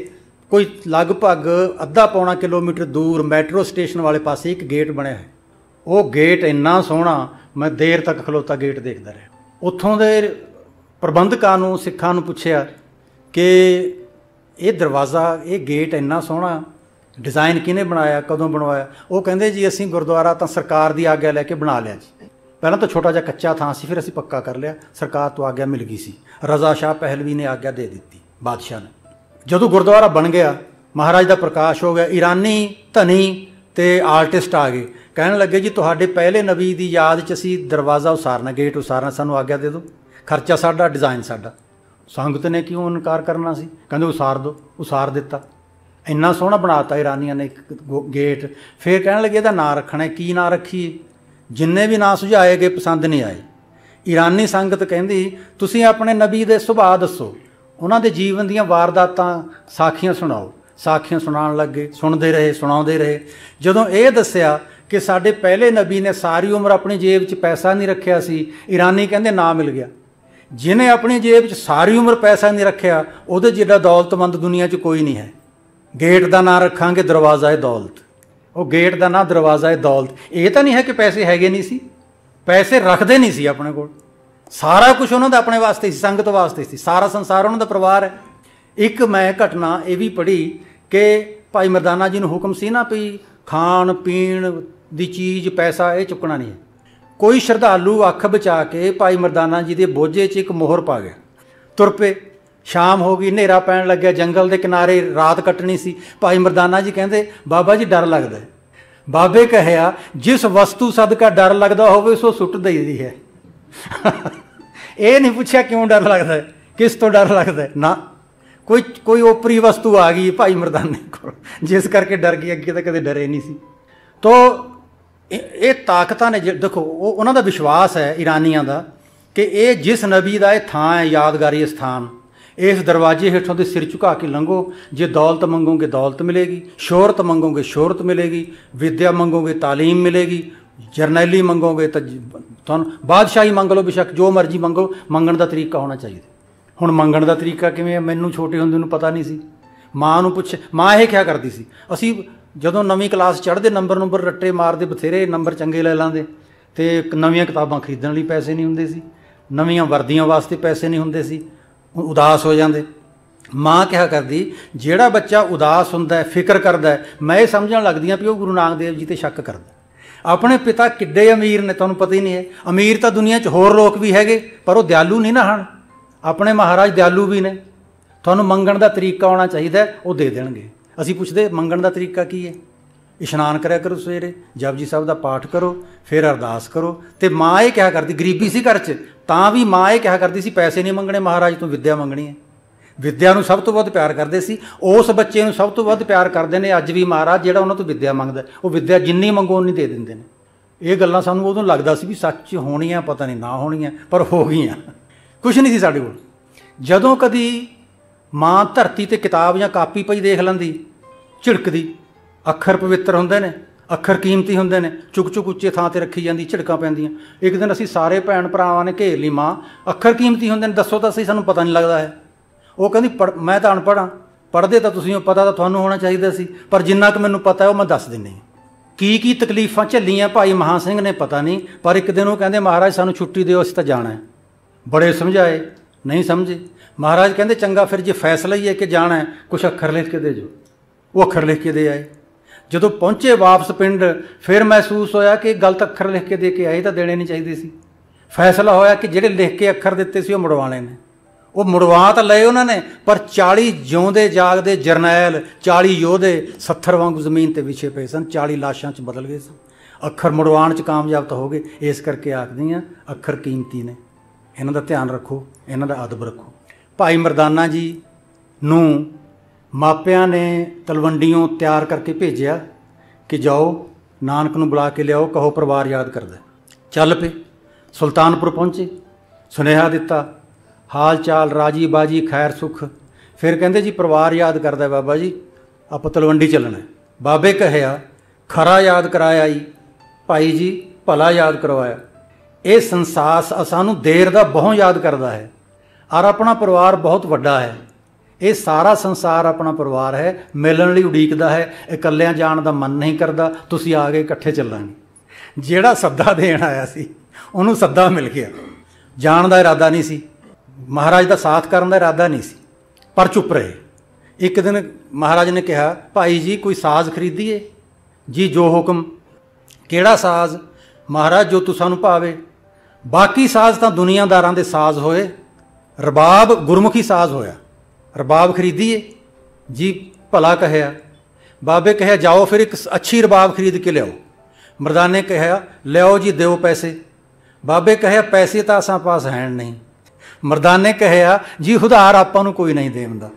कोई लगभग अद्धा पौना किलोमीटर दूर मैट्रो स्टेशन वाले पासे एक गेट बनया है। वो गेट इन्ना सोहना, मैं देर तक खलोता गेट देखता रहा। उत्थों दे प्रबंधकां नूं सिखां नूं पुछया कि ये दरवाज़ा, ये गेट इन्ना सोहना डिज़ाइन किहने बनाया, कदों बनवाया? वो कहंदे जी असीं गुरुद्वारा तां सरकार दी आग्या लैके बना लिया जी। पहलां तो छोटा जिहा कच्चा थां सी, फिर असीं पक्का कर लिया, सरकार तो आग्या मिल गई सी। रज़ा शाह पहलवी ने आग्या दे दित्ती, बादशाह ने। जदों गुरुद्वारा बन गया, महाराज का प्रकाश हो गया, ईरानी धनी ते आर्टिस्ट आ गए, कहण लगे जी तुहाडे पहले नबी की याद च असीं दरवाज़ा उसारना, गेट उसारना, सानूं आग्या दे दो, खर्चा साडा, डिज़ाइन साडा। संगत ने क्यों इनकार करना सी? कहंदे उसार दो, उसार दिता। इन्ना सोहना बनाता ईरानियां ने गेट। फिर कहण लगे इहदा नां रखना है, की नां रखीए? जिन्ने भी नां सुझाए गए पसंद नहीं आए। ईरानी संगत कहंदी तुसीं अपने नबी दे सुभाਅ दसो, उन्हां दे जीवन दीयां वारदातां साखियां सुणाओ। साखियां सुणाउण लगे, सुणदे रहे, सुणाउंदे रहे। जदों ये दस्सिया कि साडे पहले नबी ने सारी उम्र अपनी जेब च पैसा नहीं रखिया सी, ईरानी कहंदे ना मिल गया। जिन्हें अपनी जेब च सारी उम्र पैसा नहीं रखिया, उहदे जिहड़ा दौलतमंद दुनिया च कोई नहीं है। गेट का नां रखांगे दरवाज़ा है दौलत। वो गेट का नां दरवाज़ा है दौलत। ये तो नहीं है कि पैसे हैगे नहीं सी, पैसे रखते नहीं सी अपने कोल, सारा कुछ उन्होंने अपने वास्ते सी, संगत वास्ते सी, सारा संसार उन्होंने परिवार है। एक मैं घटना ये भी पढ़ी कि भाई मरदाना जी नूं हुक्म सी ना भी खाण पीण दी चीज़ पैसा ये चुकना नहीं है। कोई श्रद्धालु अख बचा के भाई मरदाना जी के बोझे च एक मोहर पा गया, तुर पे। शाम हो गई, हनेरा पैण लग्या, जंगल के किनारे रात कटनी सी। भाई मरदाना जी कहते बाबा जी डर लगता है। बाबे कहा जिस वस्तु सदका डर लगता होवे सो सुट दई है। ये नहीं पूछा क्यों डर लगता है, किस तो डर लगता है ना। कोई ओपरी वस्तु आ गई भाई मरदाने को, जिस करके डर गई, अगे तो कदे डरे नहीं सी। तो ये ताकतां ने देखो, उन्हां दा विश्वास है ईरानियां दा कि ये जिस नबी का यह थां है, यादगारी स्थान, इस दरवाजे हेठों के सिर झुका के लंघो। जे दौलत मंगोगे दौलत मिलेगी, शोहरत मंगोगे शोहरत मिलेगी, विद्या मंगोगे तालीम मिलेगी, जरनैली मंगोगे तो तुहानूं बादशाही मंग लो, बेशक जो मर्जी मंगो। मंगण का तरीका होना चाहिए। हुण मंगण का तरीका किवें? मैनूं छोटे हुंदे नूं पता नहीं सी। माँ नूं पुछ, माँ ये क्या करती सी, असीं जदों नवीं क्लास चढ़दे नंबर रट्टे मारदे, बथेरे नंबर चंगे ले लांदे, ते नवीं किताबां खरीदण लई पैसे नहीं हुंदे सी, नवीं वर्दियां वास्ते पैसे नहीं हुंदे सी, उदास हो जाते। माँ क्या करती, जिहड़ा बच्चा उदास हुंदा है, फिक्र करता है, मैं ये समझण लगदी हाँ भी वो गुरु नानक देव जी ते शक करदा। अपने पिता किड्डे अमीर ने, तुहानूं पता ही नहीं है। अमीर तो दुनिया च होर लोग भी हैगे, पर वो दयालू नहीं ना हन। अपने महाराज दयालू भी ने। तुहानूं मंगण का तरीका आउणा चाहिए, वो दे देणगे। असीं पुछदे मंगण का तरीका की है? इशनान करिया करो सवेरे, जपजी साहब का पाठ करो, फिर अरदास करो। तो माँ ये क्या करती, गरीबी सी घर च, तां भी माँ ये क्या करती सी, पैसे नहीं मंगने महाराज तो, विद्या मंगनी है। विद्या नूं सब तो वध प्यार करते सी। उस बच्चे नूं सब तो वध प्यार करते हैं अज भी महाराज, जिहड़ा उन्हां तों विद्या मंगदा, वो विद्या जिन्नी मंगो उन्नी दे दिंदे ने। ये गल्लां सानूं उदों लगदा सी भी सच होणीआं, पता नहीं ना होणीआं, पर हो गईआं। कुछ नहीं सी साडे कोल। जदों कदी माँ धरती ते किताब जां कापी पई देख लैंदी, झिड़कदी, अखर पवित्र हुंदे ने, अखर कीमती हुंदे ने, चुक चुक उच्चे थां ते रखी जांदी, झिड़कां पैंदियां। एक दिन असीं सारे भैण भरावां ने घेर लई, माँ अखर कीमती हुंदे ने, दसो तां सही, सानूं पता नहीं लगदा है। वो कहंदी मैं तां अणपढ़ हां, पढ़दे तां तुसीं, पता तां तुहानूं होना चाहीदा सी, पर जिन्ना कि मैनूं पता है वो मैं दस दिंदी हां। की तकलीफां झल्लीआं भाई महा सिंह ने पता नहीं, पर एक दिन वो कहंदे महाराज सानूं छुट्टी दिओ, असीं तां जाना है। बड़े समझाए, नहीं समझे। महाराज कहंदे चंगा फिर जे फैसला ही है कि जाना है, कुछ अखर लिख के दे जो। वो अखर लिख के दे आए। जदों पहुँचे वापस पिंड, फिर महसूस होया कि गलत अखर लिख के दे के आए, तो देने नहीं चाहिए सी। फैसला होया कि जिहड़े लिख के अखर दिते सी वो मुड़वाने ने। वो मुड़वा तो लए उन्होंने, पर 40 जिउंदे जागदे जरनैल, 40 योधे 70 वांगू जमीन ते विछे पे सन, 40 लाशां च बदल गए सन। अखर मुड़वाण च कामयाब तो हो गए। इस करके आखदी हां अखर कीमती ने, इन्हां दा ध्यान रखो, इन्हां दा अदब रखो। भाई मरदाना जी नूं मापियां ने तलवंडियों तैयार करके भेजिया कि जाओ नानक नूं बुला के लियाओ, कहो परिवार याद करदा। चल पे सुल्तानपुर पहुँचे, सुनेहा दिता, हाल चाल राजी बाजी खैर सुख। फिर कहंदे जी परिवार याद करदा बाबा जी, आपां तलवंडी चलना। बाबे कहिया खरा याद कराया जी, भाई जी भला याद करवाया। ये संसार सानूं देर दा बहुत याद करदा है, और अपना परिवार बहुत वड्डा है। ਇਹ ਸਾਰਾ ਸੰਸਾਰ ਆਪਣਾ ਪਰਿਵਾਰ ਹੈ, ਮਿਲਣ ਲਈ ਉਡੀਕਦਾ ਹੈ, ਇਕੱਲਿਆਂ ਜਾਣ ਦਾ ਮਨ ਨਹੀਂ ਕਰਦਾ, ਤੁਸੀਂ ਆ ਗਏ ਇਕੱਠੇ ਚੱਲਾਂਗੇ। ਜਿਹੜਾ ਸੱਦਾ ਦੇਣ ਆਇਆ ਸੀ ਉਹਨੂੰ ਸੱਦਾ ਮਿਲ ਗਿਆ। ਜਾਣ ਦਾ ਇਰਾਦਾ ਨਹੀਂ ਸੀ, ਮਹਾਰਾਜ ਦਾ ਸਾਥ ਕਰਨ ਦਾ ਇਰਾਦਾ ਨਹੀਂ ਸੀ, ਪਰ ਚੁੱਪ ਰਹੇ। ਇੱਕ ਦਿਨ ਮਹਾਰਾਜ ਨੇ ਕਿਹਾ, ਭਾਈ ਜੀ ਕੋਈ ਸਾਜ਼ ਖਰੀਦੀਏ? ਜੀ ਜੋ ਹੁਕਮ। ਕਿਹੜਾ ਸਾਜ਼? ਮਹਾਰਾਜ ਜੋ ਤੁਸਾਂ ਨੂੰ ਭਾਵੇ। ਬਾਕੀ ਸਾਜ਼ ਤਾਂ ਦੁਨੀਆਦਾਰਾਂ ਦੇ ਸਾਜ਼ ਹੋਏ, ਰਬਾਬ ਗੁਰਮੁਖੀ ਸਾਜ਼ ਹੋਇਆ, ਰਬਾਬ ਖਰੀਦੀਏ? ਜੀ ਭਲਾ ਕਹਿਆ। ਬਾਬੇ ਕਹਿਆ ਜਾਓ ਫਿਰ ਇੱਕ ਅੱਛੀ ਰਬਾਬ ਖਰੀਦ ਕੇ ਲਿਆਓ। ਮਰਦਾਨੇ ਕਹਿਆ ਲਿਆਓ ਜੀ, ਦਿਓ ਪੈਸੇ। ਬਾਬੇ ਕਹਿਆ ਪੈਸੇ ਤਾਂ ਅਸਾਂ ਪਾਸ ਹੈ ਨਹੀਂ। ਮਰਦਾਨੇ ਕਹਿਆ ਜੀ ਉਧਾਰ ਆਪਾਂ ਨੂੰ ਕੋਈ ਨਹੀਂ ਦੇਵਦਾ।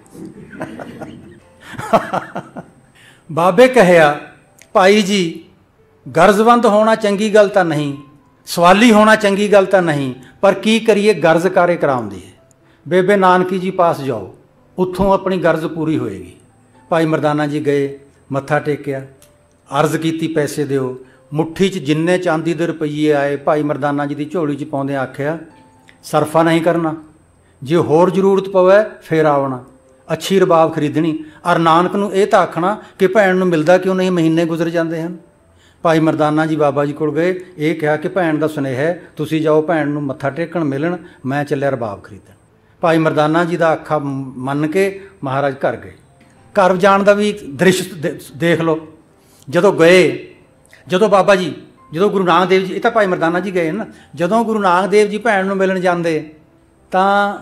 ਬਾਬੇ ਕਹਿਆ ਭਾਈ ਜੀ ਗਰਜ਼ਵੰਦ ਹੋਣਾ ਚੰਗੀ ਗੱਲ ਤਾਂ ਨਹੀਂ, ਸਵਾਲੀ ਹੋਣਾ ਚੰਗੀ ਗੱਲ ਤਾਂ ਨਹੀਂ, ਪਰ ਕੀ ਕਰੀਏ ਗਰਜ਼ ਕਾਰੇ ਕਰਾਉਂਦੀ ਹੈ। ਬੇਬੇ ਨਾਨਕੀ ਜੀ ਪਾਸ ਜਾਓ, ਉੱਥੋਂ ਆਪਣੀ ਗਰਜ਼ ਪੂਰੀ ਹੋਏਗੀ। ਭਾਈ ਮਰਦਾਨਾ ਜੀ ਗਏ, ਮੱਥਾ ਟੇਕਿਆ, ਅਰਜ਼ ਕੀਤੀ ਪੈਸੇ ਦਿਓ। ਮੁੱਠੀ 'ਚ ਜਿੰਨੇ ਚਾਂਦੀ ਦੇ ਰੁਪਈਏ ਆਏ ਭਾਈ ਮਰਦਾਨਾ ਜੀ ਦੀ ਝੋਲੀ 'ਚ ਪਾਉਂਦੇ ਆਖਿਆ ਸਰਫਾ ਨਹੀਂ ਕਰਨਾ, ਜੇ ਹੋਰ ਜ਼ਰੂਰਤ ਪਵੇ ਫੇਰ ਆਉਣਾ, ਅੱਛੀ ਰਬਾਬ ਖਰੀਦਣੀ। ਔਰ ਨਾਨਕ ਨੂੰ ਇਹ ਤਾਂ ਆਖਣਾ ਕਿ ਭੈਣ ਨੂੰ ਮਿਲਦਾ ਕਿਉਂ ਨਹੀਂ, ਮਹੀਨੇ ਗੁਜ਼ਰ ਜਾਂਦੇ ਹਨ। ਭਾਈ ਮਰਦਾਨਾ ਜੀ ਬਾਬਾ ਜੀ ਕੋਲ ਗਏ, ਇਹ ਕਿਹਾ ਕਿ ਭੈਣ ਦਾ ਸੁਨੇਹਾ ਹੈ, ਤੁਸੀਂ ਜਾਓ ਭੈਣ ਨੂੰ ਮੱਥਾ ਟੇਕਣ ਮਿਲਣ, ਮੈਂ ਚੱਲਿਆ ਰਬਾਬ ਖਰੀਦਣ। ਭਾਈ ਮਰਦਾਨਾ ਜੀ ਦਾ ਆਖਾ ਮੰਨ ਕੇ ਮਹਾਰਾਜ ਘਰ ਗਏ। ਘਰ ਜਾਣ ਦਾ ਵੀ ਦ੍ਰਿਸ਼ ਦੇਖ ਲਓ। ਜਦੋਂ ਗਏ, ਜਦੋਂ ਬਾਬਾ ਜੀ, ਜਦੋਂ ਗੁਰੂ ਨਾਨਕ ਦੇਵ ਜੀ, ਇਹ ਤਾਂ ਭਾਈ ਮਰਦਾਨਾ ਜੀ ਗਏ ਨਾ, ਜਦੋਂ ਗੁਰੂ ਨਾਨਕ ਦੇਵ ਜੀ ਭੈਣ ਨੂੰ ਮਿਲਣ ਜਾਂਦੇ ਤਾਂ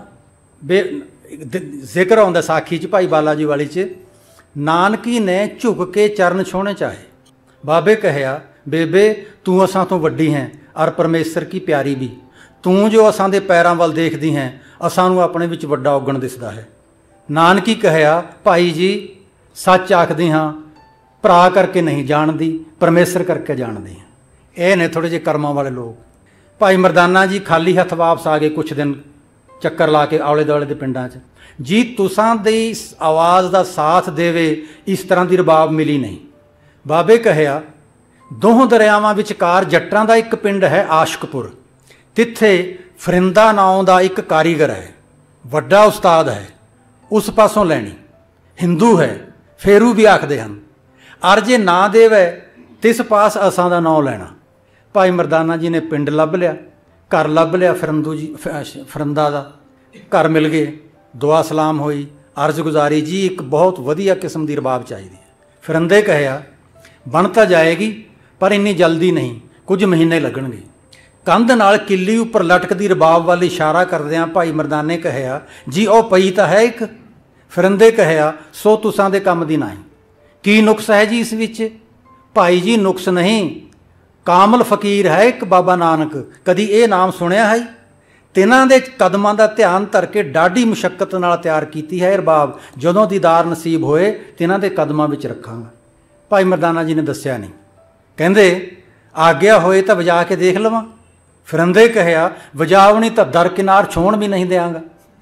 ਜ਼ਿਕਰ ਆਉਂਦਾ ਸਾਖੀ 'ਚ, ਭਾਈ ਬਾਲਾ ਜੀ ਵਾਲੀ 'ਚ, ਨਾਨਕੀ ਨੇ ਝੁਕ ਕੇ ਚਰਨ ਛੋਹਣੇ ਚਾਹੇ। ਬਾਬੇ ਕਹਿਆ ਬੇਬੇ ਤੂੰ ਅਸਾਂ ਤੋਂ ਵੱਡੀ ਹੈ ਔਰ ਪਰਮੇਸ਼ਰ ਕੀ ਪਿਆਰੀ ਵੀ, ਤੂੰ ਜੋ ਅਸਾਂ ਦੇ ਪੈਰਾਂ ਵੱਲ ਦੇਖਦੀ ਹੈ ਅਸਾਂ ਨੂੰ ਆਪਣੇ ਵਿੱਚ ਵੱਡਾ ਔਗਣ ਦਿਸਦਾ ਹੈ। ਨਾਨਕੀ ਕਹਿਆ ਭਾਈ ਜੀ ਸੱਚ ਆਖਦੀ ਹਾਂ, ਭਰਾ ਕਰਕੇ ਨਹੀਂ ਜਾਣਦੀ, ਪਰਮੇਸ਼ਰ ਕਰਕੇ ਜਾਣਦੀ ਹਾਂ। ਇਹ ਨੇ ਥੋੜ੍ਹੇ ਜਿਹੇ ਕਰਮਾਂ ਵਾਲੇ ਲੋਕ। ਭਾਈ ਮਰਦਾਨਾ ਜੀ ਖਾਲੀ ਹੱਥ ਵਾਪਸ ਆ ਗਏ, ਕੁਛ ਦਿਨ ਚੱਕਰ ਲਾ ਕੇ ਆਲੇ ਦੁਆਲੇ ਦੇ ਪਿੰਡਾਂ 'ਚ। ਜੀ ਤੁਸਾਂ ਦੀ ਆਵਾਜ਼ ਦਾ ਸਾਥ ਦੇਵੇ ਇਸ ਤਰ੍ਹਾਂ ਦੀ ਰਬਾਬ ਮਿਲੀ ਨਹੀਂ। ਬਾਬੇ ਕਹਿਆ ਦੋਹਾਂ ਦਰਿਆਵਾਂ ਵਿਚਕਾਰ ਜੱਟਾਂ ਦਾ ਇੱਕ ਪਿੰਡ ਹੈ ਆਸ਼ਕਪੁਰ, ਤਿੱਥੇ ਫਰਿੰਦਾ ਨਾਂ ਦਾ ਇੱਕ ਕਾਰੀਗਰ ਹੈ, ਵੱਡਾ ਉਸਤਾਦ ਹੈ, ਉਸ ਪਾਸੋਂ ਲੈਣੀ। ਹਿੰਦੂ ਹੈ, ਫੇਰੂ ਵੀ ਆਖਦੇ ਹਨ। ਅਰ ਜੇ ਨਾ ਦੇਵੇ ਤਿਸ ਪਾਸ ਅਸਾਂ ਦਾ ਨਾਂ ਲੈਣਾ। ਭਾਈ ਮਰਦਾਨਾ ਜੀ ਨੇ ਪਿੰਡ ਲੱਭ ਲਿਆ, ਘਰ ਲੱਭ ਲਿਆ, ਫਰਿੰਦਾ ਦਾ ਘਰ ਮਿਲ ਗਏ। ਦੁਆ ਸਲਾਮ ਹੋਈ, ਅਰਜ਼ ਗੁਜ਼ਾਰੀ ਜੀ ਇੱਕ ਬਹੁਤ ਵਧੀਆ ਕਿਸਮ ਦੀ ਰਬਾਬ ਚਾਹੀਦੀ ਹੈ। ਫਰਿੰਦੇ ਕਹਿਆ ਬਣ ਤਾਂ ਜਾਏਗੀ ਪਰ ਇੰਨੀ ਜਲਦੀ ਨਹੀਂ, ਕੁਝ ਮਹੀਨੇ ਲੱਗਣਗੇ। ਕੰਧ ਨਾਲ ਕਿੱਲੀ ਉੱਪਰ ਲਟਕਦੀ ਰਬਾਬ ਵੱਲ ਇਸ਼ਾਰਾ ਕਰਦਿਆਂ ਭਾਈ ਮਰਦਾਨੇ ਕਹਿਆ ਜੀ ਉਹ ਪਈ ਤਾਂ ਹੈ ਇੱਕ। ਫਰਿੰਦੇ ਕਹਿਆ ਸੋ ਤੁਸਾਂ ਦੇ ਕੰਮ ਦੀ ਨਹੀਂ। ਕੀ ਨੁਕਸ ਹੈ ਜੀ ਇਸ ਵਿੱਚ? ਭਾਈ ਜੀ ਨੁਕਸ ਨਹੀਂ, ਕਾਮਲ ਫਕੀਰ ਹੈ ਇੱਕ ਬਾਬਾ ਨਾਨਕ, ਕਦੀ ਇਹ ਨਾਮ ਸੁਣਿਆ ਹੈ? ਤਿੰਨਾਂ ਦੇ ਕਦਮਾਂ ਦਾ ਧਿਆਨ ਧਰ ਕੇ ਡਾਢੀ ਮੁਸ਼ੱਕਤ ਨਾਲ ਤਿਆਰ ਕੀਤੀ ਹੈ ਰਬਾਬ, ਜਦੋਂ ਦੀਦਾਰ ਨਸੀਬ ਹੋਏ ਤਿੰਨਾਂ ਦੇ ਕਦਮਾਂ ਵਿੱਚ ਰੱਖਾਂਗਾ। ਭਾਈ ਮਰਦਾਨਾ ਜੀ ਨੇ ਦੱਸਿਆ ਨਹੀਂ, ਕਹਿੰਦੇ ਆਗਿਆ ਹੋਏ ਤਾਂ ਵਜਾ ਕੇ ਦੇਖ ਲਵਾਂ। ਫਰਿੰਦੇ ਕਹਿਆ ਵਜਾਵਣੀ ਤਾਂ ਦਰ ਕਿਨਾਰ ਛੋਹਣ ਵੀ ਨਹੀਂ ਦਿਆਂਗਾ।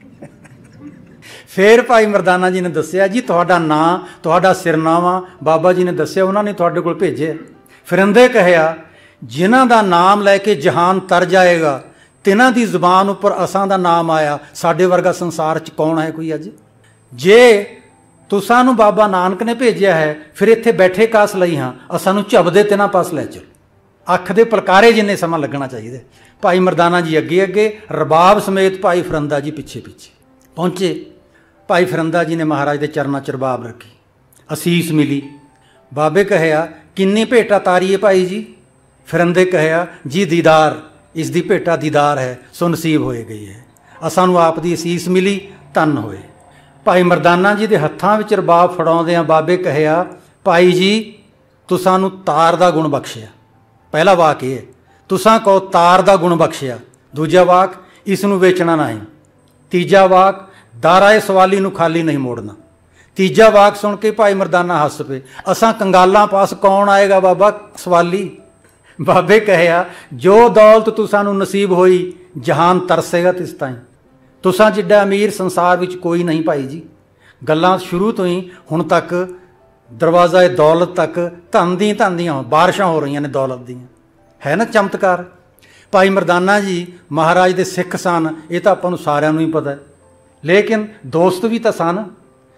ਫਿਰ ਭਾਈ ਮਰਦਾਨਾ ਜੀ ਨੇ ਦੱਸਿਆ ਜੀ ਤੁਹਾਡਾ ਨਾਂ, ਤੁਹਾਡਾ ਸਿਰਨਾਵਾ ਬਾਬਾ ਜੀ ਨੇ ਦੱਸਿਆ, ਉਹਨਾਂ ਨੇ ਤੁਹਾਡੇ ਕੋਲ ਭੇਜਿਆ। ਫਰਿੰਦੇ ਕਹਿਆ ਜਿਨ੍ਹਾਂ ਦਾ ਨਾਮ ਲੈ ਕੇ ਜਹਾਨ ਤਰ ਜਾਏਗਾ, ਤਿੰਨਾਂ ਦੀ ਜ਼ੁਬਾਨ ਉੱਪਰ ਅਸਾਂ ਦਾ ਨਾਮ ਆਇਆ, ਸਾਡੇ ਵਰਗਾ ਸੰਸਾਰ 'ਚ ਕੌਣ ਹੈ ਕੋਈ ਅੱਜ? ਜੇ ਤੁਸਾਂ ਨੂੰ ਬਾਬਾ ਨਾਨਕ ਨੇ ਭੇਜਿਆ ਹੈ ਫਿਰ ਇੱਥੇ ਬੈਠੇ ਕਾਸ ਲਈ ਹਾਂ, ਅਸਾਂ ਨੂੰ ਝਬਦੇ ਤਿੰਨਾਂ ਪਾਸ ਲੈ ਚਲੋ। ਅੱਖ ਦੇ ਪਲਕਾਰੇ ਜਿੰਨੇ ਸਮਾਂ ਲੱਗਣਾ ਚਾਹੀਦਾ। ਭਾਈ ਮਰਦਾਨਾ ਜੀ ਅੱਗੇ ਅੱਗੇ, ਰਬਾਬ ਸਮੇਤ ਭਾਈ ਫਰਿੰਦਾ ਜੀ ਪਿੱਛੇ ਪਿੱਛੇ ਪਹੁੰਚੇ। ਭਾਈ ਫਰਿੰਦਾ ਜੀ ਨੇ ਮਹਾਰਾਜ ਦੇ ਚਰਨਾਂ 'ਚ ਰਬਾਬ ਰੱਖੀ, ਅਸੀਸ ਮਿਲੀ। ਬਾਬੇ ਕਹਿਆ ਕਿੰਨੀ ਭੇਟਾ ਤਾਰੀਏ ਭਾਈ ਜੀ? ਫਰਿੰਦੇ ਕਹਿਆ ਜੀ ਦੀਦਾਰ, ਇਸ ਦੀ ਭੇਟਾ ਦੀਦਾਰ ਹੈ, ਸੋ ਨਸੀਬ ਹੋਏ ਗਈ ਹੈ, ਅਸਾਂ ਨੂੰ ਆਪ ਦੀ ਅਸੀਸ ਮਿਲੀ, ਧੰਨ ਹੋਏ। ਭਾਈ ਮਰਦਾਨਾ ਜੀ ਦੇ ਹੱਥਾਂ ਵਿੱਚ ਰਬਾਬ ਫੜਾਉਂਦਿਆਂ ਬਾਬੇ ਕਹਿਆ ਭਾਈ ਜੀ ਤੁਸਾਂ ਨੂੰ ਤਾਰ ਦਾ ਗੁਣ ਬਖਸ਼ਿਆ। ਪਹਿਲਾ ਵਾਕ ਇਹ ਹੈ, ਤੁਸਾਂ ਕਹੋ ਤਾਰ ਦਾ ਗੁਣ ਬਖਸ਼ਿਆ। ਦੂਜਾ ਵਾਕ ਇਸ ਨੂੰ ਵੇਚਣਾ ਨਹੀਂ। ਤੀਜਾ ਵਾਕ ਦਾਰਾਏ ਸਵਾਲੀ ਨੂੰ ਖਾਲੀ ਨਹੀਂ ਮੋੜਨਾ। ਤੀਜਾ ਵਾਕ ਸੁਣ ਕੇ ਭਾਈ ਮਰਦਾਨਾ ਹੱਸ ਪਏ, ਅਸਾਂ ਕੰਗਾਲਾਂ ਪਾਸ ਕੌਣ ਆਏਗਾ ਬਾਬਾ ਸਵਾਲੀ। ਬਾਬੇ ਕਹਿਆ ਜੋ ਦੌਲਤ ਤੁਸਾਂ ਨੂੰ ਨਸੀਬ ਹੋਈ ਜਹਾਨ ਤਰਸੇਗਾ ਤਿਸ ਤਾਈਂ। ਤੁਸਾਂ ਜਿੱਡਾ ਅਮੀਰ ਸੰਸਾਰ ਵਿੱਚ ਕੋਈ ਨਹੀਂ ਭਾਈ ਜੀ। ਗੱਲਾਂ ਸ਼ੁਰੂ ਤੋਂ ਹੀ ਹੁਣ ਤੱਕ ਦਰਵਾਜ਼ਾ ਦੌਲਤ ਤੱਕ ਧਨ ਦੀਆਂ ਬਾਰਿਸ਼ਾਂ ਹੋ ਰਹੀਆਂ ਨੇ ਦੌਲਤ ਦੀਆਂ, ਹੈ ਨਾ ਚਮਤਕਾਰ। ਭਾਈ ਮਰਦਾਨਾ ਜੀ ਮਹਾਰਾਜ ਦੇ ਸਿੱਖ ਸਨ, ਇਹ ਤਾਂ ਆਪਾਂ ਨੂੰ ਸਾਰਿਆਂ ਨੂੰ ਹੀ ਪਤਾ, ਲੇਕਿਨ ਦੋਸਤ ਵੀ ਤਾਂ ਸਨ।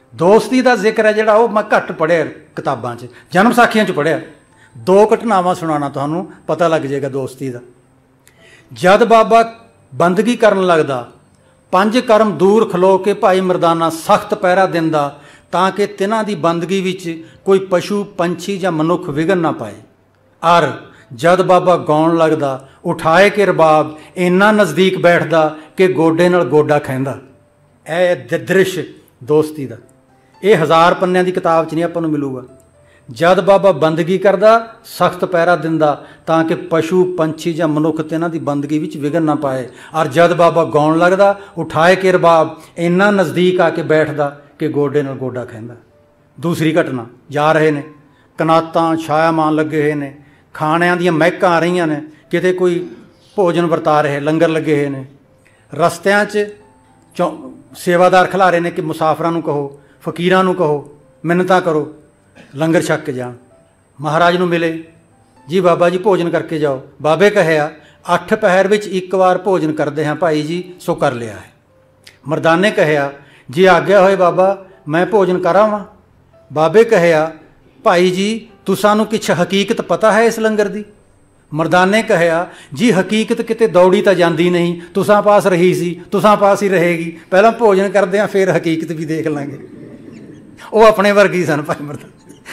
ਦੋਸਤੀ ਦਾ ਜ਼ਿਕਰ ਹੈ ਜਿਹੜਾ ਉਹ ਮੈਂ ਘੱਟ ਪੜ੍ਹਿਆ ਕਿਤਾਬਾਂ 'ਚ, ਜਨਮ ਸਾਖੀਆਂ 'ਚ ਪੜ੍ਹਿਆ। 2 ਘਟਨਾਵਾਂ ਸੁਣਾਉਣਾ ਤੁਹਾਨੂੰ, ਪਤਾ ਲੱਗ ਜਾਏਗਾ ਦੋਸਤੀ ਦਾ। ਜਦ ਬਾਬਾ ਬੰਦਗੀ ਕਰਨ ਲੱਗਦਾ, 5 ਕਰਮ ਦੂਰ ਖਲੋ ਕੇ ਭਾਈ ਮਰਦਾਨਾ ਸਖਤ ਪਹਿਰਾ ਦਿੰਦਾ ਤਾਂ ਕਿ ਤਿਨਾਂ ਦੀ ਬੰਦਗੀ ਵਿੱਚ ਕੋਈ ਪਸ਼ੂ ਪੰਛੀ ਜਾਂ ਮਨੁੱਖ ਵਿਘਨ ਨਾ ਪਾਏ। ਅਰ ਜਦ ਬਾਬਾ ਗਾਉਣ ਲੱਗਦਾ, ਉਠਾਏ ਕੇ ਰਬਾਬ ਇੰਨਾ ਨਜ਼ਦੀਕ ਬੈਠਦਾ ਕਿ ਗੋਡੇ ਨਾਲ ਗੋਡਾ ਖਹਿੰਦਾ। ਇਹ ਦ੍ਰਿਸ਼ ਦੋਸਤੀ ਦਾ, ਇਹ 1000 ਪੰਨਿਆਂ ਦੀ ਕਿਤਾਬ 'ਚ ਨਹੀਂ ਆਪਾਂ ਨੂੰ ਮਿਲੂਗਾ। ਜਦ ਬਾਬਾ ਬੰਦਗੀ ਕਰਦਾ, ਸਖਤ ਪਹਿਰਾ ਦਿੰਦਾ ਤਾਂ ਕਿ ਪਸ਼ੂ ਪੰਛੀ ਜਾਂ ਮਨੁੱਖ ਤਿਨਾਂ ਦੀ ਬੰਦਗੀ ਵਿੱਚ ਵਿਘਨ ਨਾ ਪਾਏ। ਔਰ ਜਦ ਬਾਬਾ ਗਾਉਣ ਲੱਗਦਾ, ਉਠਾਏ ਕੇ ਰਬਾਬ ਇੰਨਾ ਨਜ਼ਦੀਕ ਆ ਕੇ ਬੈਠਦਾ ਕਿ ਗੋਡੇ ਨਾਲ ਗੋਡਾ ਖਹਿੰਦਾ। ਦੂਸਰੀ ਘਟਨਾ, ਜਾ ਰਹੇ ਨੇ, ਕਨਾਤਾਂ ਛਾਇਆਮਾਨ ਲੱਗੇ ਹੋਏ ਨੇ, ਖਾਣਿਆਂ ਦੀਆਂ ਮਹਿਕਾਂ ਆ ਰਹੀਆਂ ਨੇ, ਕਿਤੇ ਕੋਈ ਭੋਜਨ ਵਰਤਾ ਰਹੇ, ਲੰਗਰ ਲੱਗੇ ਹੋਏ ਨੇ। ਰਸਤਿਆਂ 'ਚ ਸੇਵਾਦਾਰ ਖਿਲਾਰੇ ਨੇ ਕਿ ਮੁਸਾਫਰਾਂ ਨੂੰ ਕਹੋ, ਫਕੀਰਾਂ ਨੂੰ ਕਹੋ, ਮਿੰਨਤਾਂ ਕਰੋ, ਲੰਗਰ ਛਕ ਕੇ ਜਾਣ। ਮਹਾਰਾਜ ਨੂੰ ਮਿਲੇ, ਜੀ ਬਾਬਾ ਜੀ ਭੋਜਨ ਕਰਕੇ ਜਾਓ। ਬਾਬੇ ਕਹਿਆ 8 ਪਹਿਰ ਵਿੱਚ 1 ਵਾਰ ਭੋਜਨ ਕਰਦੇ ਹਾਂ ਭਾਈ ਜੀ, ਸੋ ਕਰ ਲਿਆ ਹੈ। ਮਰਦਾਨੇ ਕਹਿਆ ਜੀ ਆਗਿਆ ਹੋਏ ਬਾਬਾ, ਮੈਂ ਭੋਜਨ ਕਰਾਵਾਂ। ਬਾਬੇ ਕਹਿਆ ਭਾਈ ਜੀ ਤੁਸਾਂ ਨੂੰ ਕਿਛ ਹਕੀਕਤ ਪਤਾ ਹੈ ਇਸ ਲੰਗਰ ਦੀ। ਮਰਦਾਨੇ ਕਹਿਆ ਜੀ ਹਕੀਕਤ ਕਿਤੇ ਦੌੜੀ ਤਾਂ ਜਾਂਦੀ ਨਹੀਂ, ਤੁਸਾਂ ਪਾਸ ਰਹੀ ਸੀ, ਤੁਸਾਂ ਪਾਸ ਹੀ ਰਹੇਗੀ। ਪਹਿਲਾਂ ਭੋਜਨ ਕਰਦੇ ਹਾਂ, ਫਿਰ ਹਕੀਕਤ ਵੀ ਦੇਖ ਲਾਂਗੇ। ਉਹ ਆਪਣੇ ਵਰਗੀ ਸਨ ਭਾਈ ਮਰਦਾਨਾ।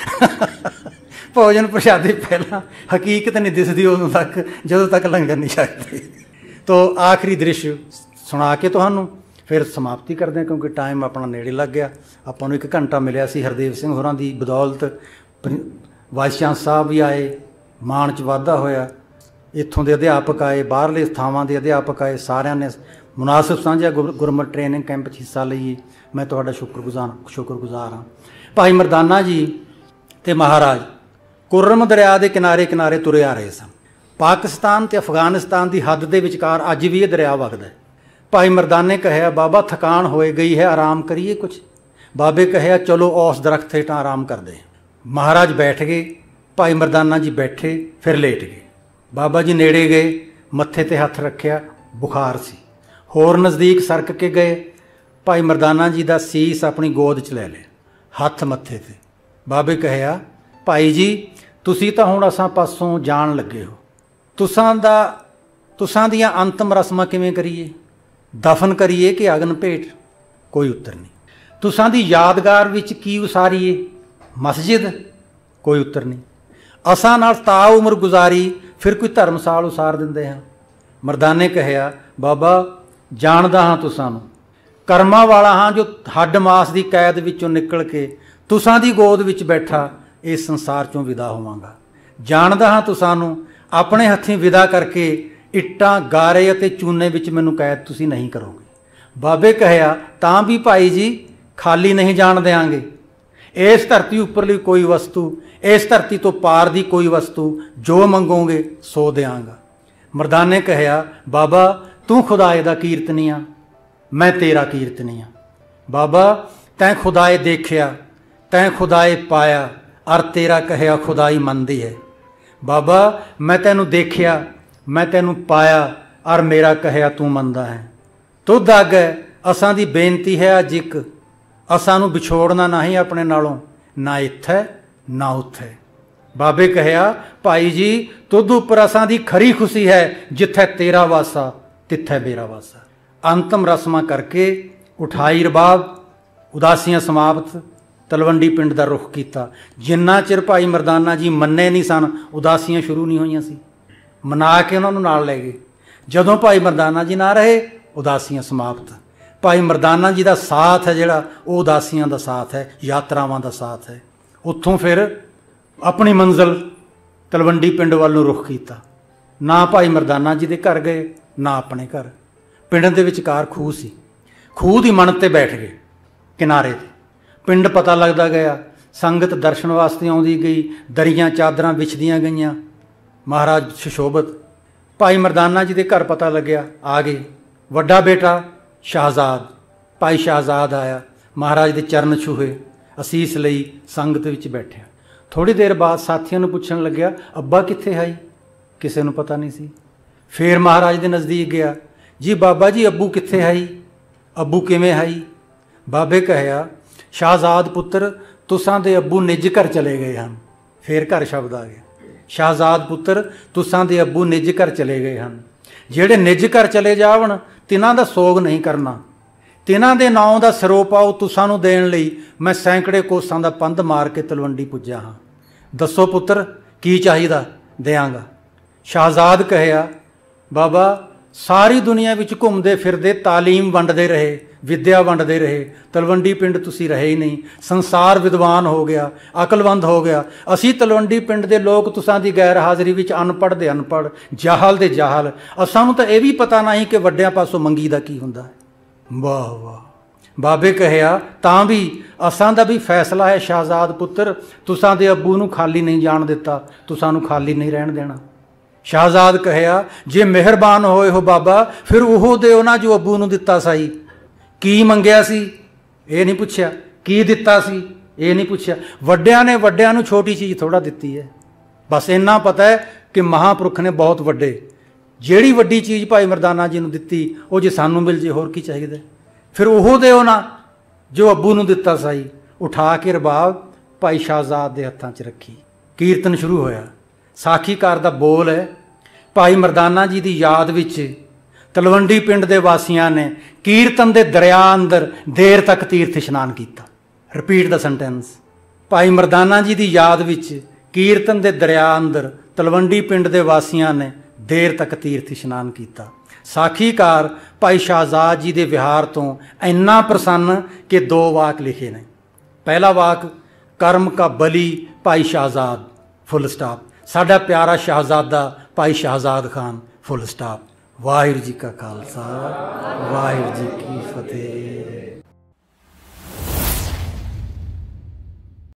ਭੋਜਨ ਪ੍ਰਸ਼ਾਦੇ ਪਹਿਲਾਂ, ਹਕੀਕਤ ਨਹੀਂ ਦਿਸਦੀ ਉਦੋਂ ਤੱਕ ਜਦੋਂ ਤੱਕ ਲੰਗਰ ਨਹੀਂ ਛਕਦੇ। ਤੋ ਆਖਰੀ ਦ੍ਰਿਸ਼ ਸੁਣਾ ਕੇ ਤੁਹਾਨੂੰ ਫਿਰ ਸਮਾਪਤੀ ਕਰਦੇ ਹਾਂ, ਕਿਉਂਕਿ ਟਾਈਮ ਆਪਣਾ ਨੇੜੇ ਲੱਗ ਗਿਆ। ਆਪਾਂ ਨੂੰ 1 ਘੰਟਾ ਮਿਲਿਆ ਸੀ ਹਰਦੇਵ ਸਿੰਘ ਹੋਰਾਂ ਦੀ ਬਦੌਲਤ। ਵਾਈਸ ਚਾਂਸਲਰ ਸਾਹਿਬ ਵੀ ਆਏ, ਮਾਣ 'ਚ ਵਾਧਾ ਹੋਇਆ। ਇੱਥੋਂ ਦੇ ਅਧਿਆਪਕ ਆਏ, ਬਾਹਰਲੇ ਥਾਵਾਂ ਦੇ ਅਧਿਆਪਕ ਆਏ, ਸਾਰਿਆਂ ਨੇ ਮੁਨਾਸਿਬ ਸਾਂਝਾ ਗੁਰਮਤਿ ਟ੍ਰੇਨਿੰਗ ਕੈਂਪ 'ਚ ਹਿੱਸਾ ਲਈਏ। ਮੈਂ ਤੁਹਾਡਾ ਸ਼ੁਕਰਗੁਜ਼ਾਰ ਹਾਂ। ਭਾਈ ਮਰਦਾਨਾ ਜੀ ਅਤੇ ਮਹਾਰਾਜ ਕੁਰਮ ਦਰਿਆ ਦੇ ਕਿਨਾਰੇ ਕਿਨਾਰੇ ਤੁਰੇ ਆ ਰਹੇ ਸਨ। ਪਾਕਿਸਤਾਨ ਅਤੇ ਅਫਗਾਨਿਸਤਾਨ ਦੀ ਹੱਦ ਦੇ ਵਿਚਕਾਰ ਅੱਜ ਵੀ ਇਹ ਦਰਿਆ ਵਗਦਾ। ਭਾਈ ਮਰਦਾਨੇ ਕਹਿਆ ਬਾਬਾ ਥਕਾਨ ਹੋਏ ਗਈ ਹੈ, ਆਰਾਮ ਕਰੀਏ ਕੁਛ। ਬਾਬੇ ਕਹਿਆ ਚਲੋ ਉਸ ਦਰਖਤ ਹੇਠਾਂ ਆਰਾਮ ਕਰਦੇ। ਮਹਾਰਾਜ ਬੈਠ ਗਏ, ਭਾਈ ਮਰਦਾਨਾ ਜੀ ਬੈਠੇ, ਫਿਰ ਲੇਟ ਗਏ। ਬਾਬਾ ਜੀ ਨੇੜੇ ਗਏ, ਮੱਥੇ 'ਤੇ ਹੱਥ ਰੱਖਿਆ, ਬੁਖਾਰ ਸੀ। ਹੋਰ ਨਜ਼ਦੀਕ ਸਰਕ ਕੇ ਗਏ, ਭਾਈ ਮਰਦਾਨਾ ਜੀ ਦਾ ਸੀਸ ਆਪਣੀ ਗੋਦ 'ਚ ਲੈ ਲਿਆ, ਹੱਥ ਮੱਥੇ 'ਤੇ। ਬਾਬੇ ਕਹਿਆ ਭਾਈ ਜੀ ਤੁਸੀਂ ਤਾਂ ਹੁਣ ਅਸਾਂ ਪਾਸੋਂ ਜਾਣ ਲੱਗੇ ਹੋ, ਤੁਸਾਂ ਦੀਆਂ ਅੰਤਮ ਰਸਮਾਂ ਕਿਵੇਂ ਕਰੀਏ? ਦਫਨ ਕਰੀਏ ਕਿ ਅਗਨ ਭੇਟ? ਕੋਈ ਉੱਤਰ ਨਹੀਂ। ਤੁਸਾਂ ਦੀ ਯਾਦਗਾਰ ਵਿੱਚ ਕੀ ਉਸਾਰੀਏ? ਮਸਜਿਦ? ਕੋਈ ਉੱਤਰ ਨਹੀਂ। ਅਸਾਂ ਨਾਲ ਤਾ ਉਮਰ ਗੁਜ਼ਾਰੀ, ਫਿਰ ਕੋਈ ਧਰਮਸਾਲ ਉਸਾਰ ਦਿੰਦੇ ਹਾਂ। ਮਰਦਾਨੇ ਕਹਿਆ ਬਾਬਾ ਜਾਣਦਾ ਹਾਂ ਤੁਸਾਂ ਨੂੰ, ਕਰਮਾਂ ਵਾਲਾ ਹਾਂ ਜੋ ਹੱਡ ਮਾਸ ਦੀ ਕੈਦ ਵਿੱਚੋਂ ਨਿਕਲ ਕੇ ਤੁਸਾਂ ਦੀ ਗੋਦ ਵਿੱਚ ਬੈਠਾ ਇਸ ਸੰਸਾਰ 'ਚੋਂ ਵਿਦਾ ਹੋਵਾਂਗਾ। ਜਾਣਦਾ ਹਾਂ ਤੁਸਾਂ ਨੂੰ, ਆਪਣੇ ਹੱਥੀਂ ਵਿਦਾ ਕਰਕੇ ਇੱਟਾਂ ਗਾਰੇ ਅਤੇ ਚੂਨੇ ਵਿੱਚ ਮੈਨੂੰ ਕੈਦ ਤੁਸੀਂ ਨਹੀਂ ਕਰੋਗੇ। ਬਾਬੇ ਕਹਿਆ ਤਾਂ ਵੀ ਭਾਈ ਜੀ ਖਾਲੀ ਨਹੀਂ ਜਾਣ ਦਿਆਂਗੇ। ਇਸ ਧਰਤੀ ਉੱਪਰਲੀ ਕੋਈ ਵਸਤੂ, ਇਸ ਧਰਤੀ ਤੋਂ ਪਾਰ ਦੀ ਕੋਈ ਵਸਤੂ ਜੋ ਮੰਗੋਗੇ ਸੋ ਦਿਆਂਗਾ। ਮਰਦਾਨੇ ਕਹਿਆ ਬਾਬਾ ਤੂੰ ਖੁਦਾਏ ਦਾ ਕੀਰਤਨੀ ਆ, ਮੈਂ ਤੇਰਾ ਕੀਰਤਨੀ ਆ। ਬਾਬਾ ਤੈਂ ਖੁਦਾਏ ਦੇਖਿਆ, ਤੈਂ ਖੁਦਾਏ ਪਾਇਆ, ਅਰ ਤੇਰਾ ਕਹਿਆ ਖੁਦਾਈ ਮੰਨਦੀ ਹੈ। ਬਾਬਾ ਮੈਂ ਤੈਨੂੰ ਦੇਖਿਆ, ਮੈਂ ਤੈਨੂੰ ਪਾਇਆ, ਅਰ ਮੇਰਾ ਕਹਿਆ ਤੂੰ ਮੰਨਦਾ ਹੈ। ਤੁਧ ਆਗੈ ਅਸਾਂ ਦੀ ਬੇਨਤੀ ਹੈ ਅੱਜ ਇੱਕ, ਅਸਾਂ ਨੂੰ ਵਿਛੋੜਨਾ ਨਹੀਂ ਆਪਣੇ ਨਾਲੋਂ, ਨਾ ਇੱਥੇ ਨਾ ਉੱਥੇ। ਬਾਬੇ ਕਹਿਆ ਭਾਈ ਜੀ ਤੁਧ ਉੱਪਰ ਅਸਾਂ ਦੀ ਖਰੀ ਖੁਸ਼ੀ ਹੈ, ਜਿੱਥੇ ਤੇਰਾ ਵਾਸਾ ਤਿੱਥੇ ਮੇਰਾ ਵਾਸਾ। ਅੰਤਮ ਰਸਮਾਂ ਕਰਕੇ ਉਠਾਈ ਰਬਾਬ, ਉਦਾਸੀਆਂ ਸਮਾਪਤ, ਤਲਵੰਡੀ ਪਿੰਡ ਦਾ ਰੁਖ ਕੀਤਾ। ਜਿੰਨਾ ਚਿਰ ਭਾਈ ਮਰਦਾਨਾ ਜੀ ਮੰਨੇ ਨਹੀਂ ਸਨ, ਉਦਾਸੀਆਂ ਸ਼ੁਰੂ ਨਹੀਂ ਹੋਈਆਂ ਸੀ। ਮਨਾ ਕੇ ਉਹਨਾਂ ਨੂੰ ਨਾਲ ਲੈ ਗਏ। ਜਦੋਂ ਭਾਈ ਮਰਦਾਨਾ ਜੀ ਨਾ ਰਹੇ, ਉਦਾਸੀਆਂ ਸਮਾਪਤ। ਭਾਈ ਮਰਦਾਨਾ ਜੀ ਦਾ ਸਾਥ ਹੈ ਜਿਹੜਾ, ਉਹ ਉਦਾਸੀਆਂ ਦਾ ਸਾਥ ਹੈ, ਯਾਤਰਾਵਾਂ ਦਾ ਸਾਥ ਹੈ। ਉੱਥੋਂ ਫਿਰ ਆਪਣੀ ਮੰਜ਼ਿਲ ਤਲਵੰਡੀ ਪਿੰਡ ਵੱਲ ਨੂੰ ਰੁਖ ਕੀਤਾ। ਨਾ ਭਾਈ ਮਰਦਾਨਾ ਜੀ ਦੇ ਘਰ ਗਏ, ਨਾ ਆਪਣੇ ਘਰ। ਪਿੰਡ ਦੇ ਵਿਚਕਾਰ ਖੂਹ ਸੀ, ਖੂਹ ਦੀ ਮਣ 'ਤੇ ਬੈਠ ਗਏ ਕਿਨਾਰੇ 'ਤੇ। ਪਿੰਡ ਪਤਾ ਲੱਗਦਾ ਗਿਆ, ਸੰਗਤ ਦਰਸ਼ਨ ਵਾਸਤੇ ਆਉਂਦੀ ਗਈ, ਦਰੀਆਂ ਚਾਦਰਾਂ ਵਿਛਦੀਆਂ ਗਈਆਂ। ਮਹਾਰਾਜ ਸੁਸ਼ੋਭਤ। ਭਾਈ ਮਰਦਾਨਾ ਜੀ ਦੇ ਘਰ ਪਤਾ ਲੱਗਿਆ, ਆ ਗਏ। ਵੱਡਾ ਬੇਟਾ ਸ਼ਾਹਜ਼ਾਦ, ਭਾਈ ਸ਼ਾਹਜ਼ਾਦ ਆਇਆ, ਮਹਾਰਾਜ ਦੇ ਚਰਨ ਛੂਹੇ, ਅਸੀਸ ਲਈ, ਸੰਗਤ ਵਿੱਚ ਬੈਠਿਆ। ਥੋੜ੍ਹੀ ਦੇਰ ਬਾਅਦ ਸਾਥੀਆਂ ਨੂੰ ਪੁੱਛਣ ਲੱਗਿਆ ਅੱਬਾ ਕਿੱਥੇ ਹੈ? ਕਿਸੇ ਨੂੰ ਪਤਾ ਨਹੀਂ ਸੀ। ਫਿਰ ਮਹਾਰਾਜ ਦੇ ਨਜ਼ਦੀਕ ਗਿਆ, ਜੀ ਬਾਬਾ ਜੀ ਅੱਬੂ ਕਿੱਥੇ ਹੈ? ਅੱਬੂ ਕਿਵੇਂ ਹੈ? ਬਾਬੇ ਕਹਿਆ ਸ਼ਾਹਜ਼ਾਦ ਪੁੱਤਰ ਤੁਸਾਂ ਦੇ ਅੱਬੂ ਨਿੱਜ ਘਰ ਚਲੇ ਗਏ ਹਨ। ਫੇਰ ਘਰ ਸ਼ਬਦ ਆ ਗਿਆ। ਸ਼ਾਹਜ਼ਾਦ ਪੁੱਤਰ ਤੁਸਾਂ ਦੇ ਅੱਬੂ ਨਿੱਜ ਘਰ ਚਲੇ ਗਏ ਹਨ। ਜਿਹੜੇ ਨਿੱਜ ਘਰ ਚਲੇ ਜਾਵਣ ਤਿਨਾਂ ਦਾ ਸੋਗ ਨਹੀਂ ਕਰਨਾ। ਤਿਨਾਂ ਦੇ ਨਾਂ ਦਾ ਸਿਰੋਂ ਪਾਓ ਤੁਸਾਂ ਨੂੰ ਦੇਣ ਲਈ ਮੈਂ ਸੈਂਕੜੇ ਕੋਸਾਂ ਦਾ ਪੰਧ ਮਾਰ ਕੇ ਤਲਵੰਡੀ ਪੁੱਜਾ ਹਾਂ। ਦੱਸੋ ਪੁੱਤਰ ਕੀ ਚਾਹੀਦਾ, ਦਿਆਂਗਾ। ਸ਼ਾਹਜ਼ਾਦ ਕਹਿਆ, ਬਾਬਾ ਸਾਰੀ ਦੁਨੀਆ ਵਿੱਚ ਘੁੰਮਦੇ ਫਿਰਦੇ ਤਾਲੀਮ ਵੰਡਦੇ ਰਹੇ, ਵਿੱਦਿਆ ਵੰਡਦੇ ਰਹੇ, ਤਲਵੰਡੀ ਪਿੰਡ ਤੁਸੀਂ ਰਹੇ ਹੀ ਨਹੀਂ। ਸੰਸਾਰ ਵਿਦਵਾਨ ਹੋ ਗਿਆ, ਅਕਲਵੰਦ ਹੋ ਗਿਆ। ਅਸੀਂ ਤਲਵੰਡੀ ਪਿੰਡ ਦੇ ਲੋਕ ਤੁਸਾਂ ਦੀ ਗੈਰ ਹਾਜ਼ਰੀ ਵਿੱਚ ਅਨਪੜ੍ਹ ਦੇ ਅਨਪੜ੍ਹ, ਜਾਹਲ ਦੇ ਜਾਹਲ। ਅਸਾਂ ਨੂੰ ਤਾਂ ਇਹ ਵੀ ਪਤਾ ਨਹੀਂ ਕਿ ਵੱਡਿਆਂ ਪਾਸੋਂ ਮੰਗੀ ਦਾ ਕੀ ਹੁੰਦਾ ਹੈ। ਵਾਹ ਵਾਹ। ਬਾਬੇ ਕਹਿਆ, ਤਾਂ ਵੀ ਅਸਾਂ ਦਾ ਵੀ ਫੈਸਲਾ ਹੈ ਸ਼ਾਹਜ਼ਾਦ ਪੁੱਤਰ, ਤੁਸਾਂ ਦੇ ਅੱਬੂ ਨੂੰ ਖਾਲੀ ਨਹੀਂ ਜਾਣ ਦਿੱਤਾ, ਤੁਸਾਂ ਨੂੰ ਖਾਲੀ ਨਹੀਂ ਰਹਿਣ ਦੇਣਾ। ਸ਼ਾਹਜ਼ਾਦ ਕਹਿਆ, ਜੇ ਮਿਹਰਬਾਨ ਹੋਏ ਹੋ ਬਾਬਾ ਫਿਰ ਉਹ ਦਿਓ ਨਾ ਜੋ ਅੱਬੂ ਨੂੰ ਦਿੱਤਾ ਸਾਈ। ਕੀ ਮੰਗਿਆ ਸੀ ਇਹ ਨਹੀਂ ਪੁੱਛਿਆ, ਕੀ ਦਿੱਤਾ ਸੀ ਇਹ ਨਹੀਂ ਪੁੱਛਿਆ। ਵੱਡਿਆਂ ਨੇ ਵੱਡਿਆਂ ਨੂੰ ਛੋਟੀ ਚੀਜ਼ ਥੋੜ੍ਹਾ ਦਿੱਤੀ ਹੈ। ਬਸ ਇੰਨਾ ਪਤਾ ਹੈ ਕਿ ਮਹਾਂਪੁਰਖ ਨੇ ਬਹੁਤ ਵੱਡੇ। ਜਿਹੜੀ ਵੱਡੀ ਚੀਜ਼ ਭਾਈ ਮਰਦਾਨਾ ਜੀ ਨੂੰ ਦਿੱਤੀ ਉਹ ਜੇ ਸਾਨੂੰ ਮਿਲ ਜੇ ਹੋਰ ਕੀ ਚਾਹੀਦਾ। ਫਿਰ ਉਹ ਦਿਓ ਨਾ ਜੋ ਅੱਬੂ ਨੂੰ ਦਿੱਤਾ ਸਾਈ। ਉਠਾ ਕੇ ਰਬਾਬ ਭਾਈ ਸ਼ਾਹਜ਼ਾਦ ਦੇ ਹੱਥਾਂ 'ਚ ਰੱਖੀ। ਕੀਰਤਨ ਸ਼ੁਰੂ ਹੋਇਆ। ਸਾਖੀਕਾਰ ਦਾ ਬੋਲ ਹੈ, ਭਾਈ ਮਰਦਾਨਾ ਜੀ ਦੀ ਯਾਦ ਵਿੱਚ ਤਲਵੰਡੀ ਪਿੰਡ ਦੇ ਵਾਸੀਆਂ ਨੇ ਕੀਰਤਨ ਦੇ ਦਰਿਆ ਅੰਦਰ ਦੇਰ ਤੱਕ ਤੀਰਥ ਇਸ਼ਨਾਨ ਕੀਤਾ। ਰਿਪੀਟ ਦਾ ਸੈਂਟੈਂਸ। ਭਾਈ ਮਰਦਾਨਾ ਜੀ ਦੀ ਯਾਦ ਵਿੱਚ ਕੀਰਤਨ ਦੇ ਦਰਿਆ ਅੰਦਰ ਤਲਵੰਡੀ ਪਿੰਡ ਦੇ ਵਾਸੀਆਂ ਨੇ ਦੇਰ ਤੱਕ ਤੀਰਥ ਇਸ਼ਨਾਨ ਕੀਤਾ। ਸਾਖੀਕਾਰ ਭਾਈ ਸ਼ਾਹਜ਼ਾਦ ਜੀ ਦੇ ਵਿਹਾਰ ਤੋਂ ਇੰਨਾ ਪ੍ਰਸੰਨ ਕਿ 2 ਵਾਕ ਲਿਖੇ ਨੇ। ਪਹਿਲਾ ਵਾਕ, ਕਰਮ ਕਾ ਬਲੀ ਭਾਈ ਸ਼ਾਹਜ਼ਾਦ, ਫੁੱਲ ਸਟਾਪ। ਸਾਡਾ ਪਿਆਰਾ ਸ਼ਾਹਜ਼ਾਦਾ ਭਾਈ ਸ਼ਾਹਜ਼ਾਦ ਖਾਨ, ਫੁੱਲ ਸਟਾਪ। ਵਾਹਿਗੁਰੂ ਜੀ ਕਾ ਖਾਲਸਾ, ਵਾਹਿਗੁਰੂ ਜੀ ਕੀ ਫਤਿਹ।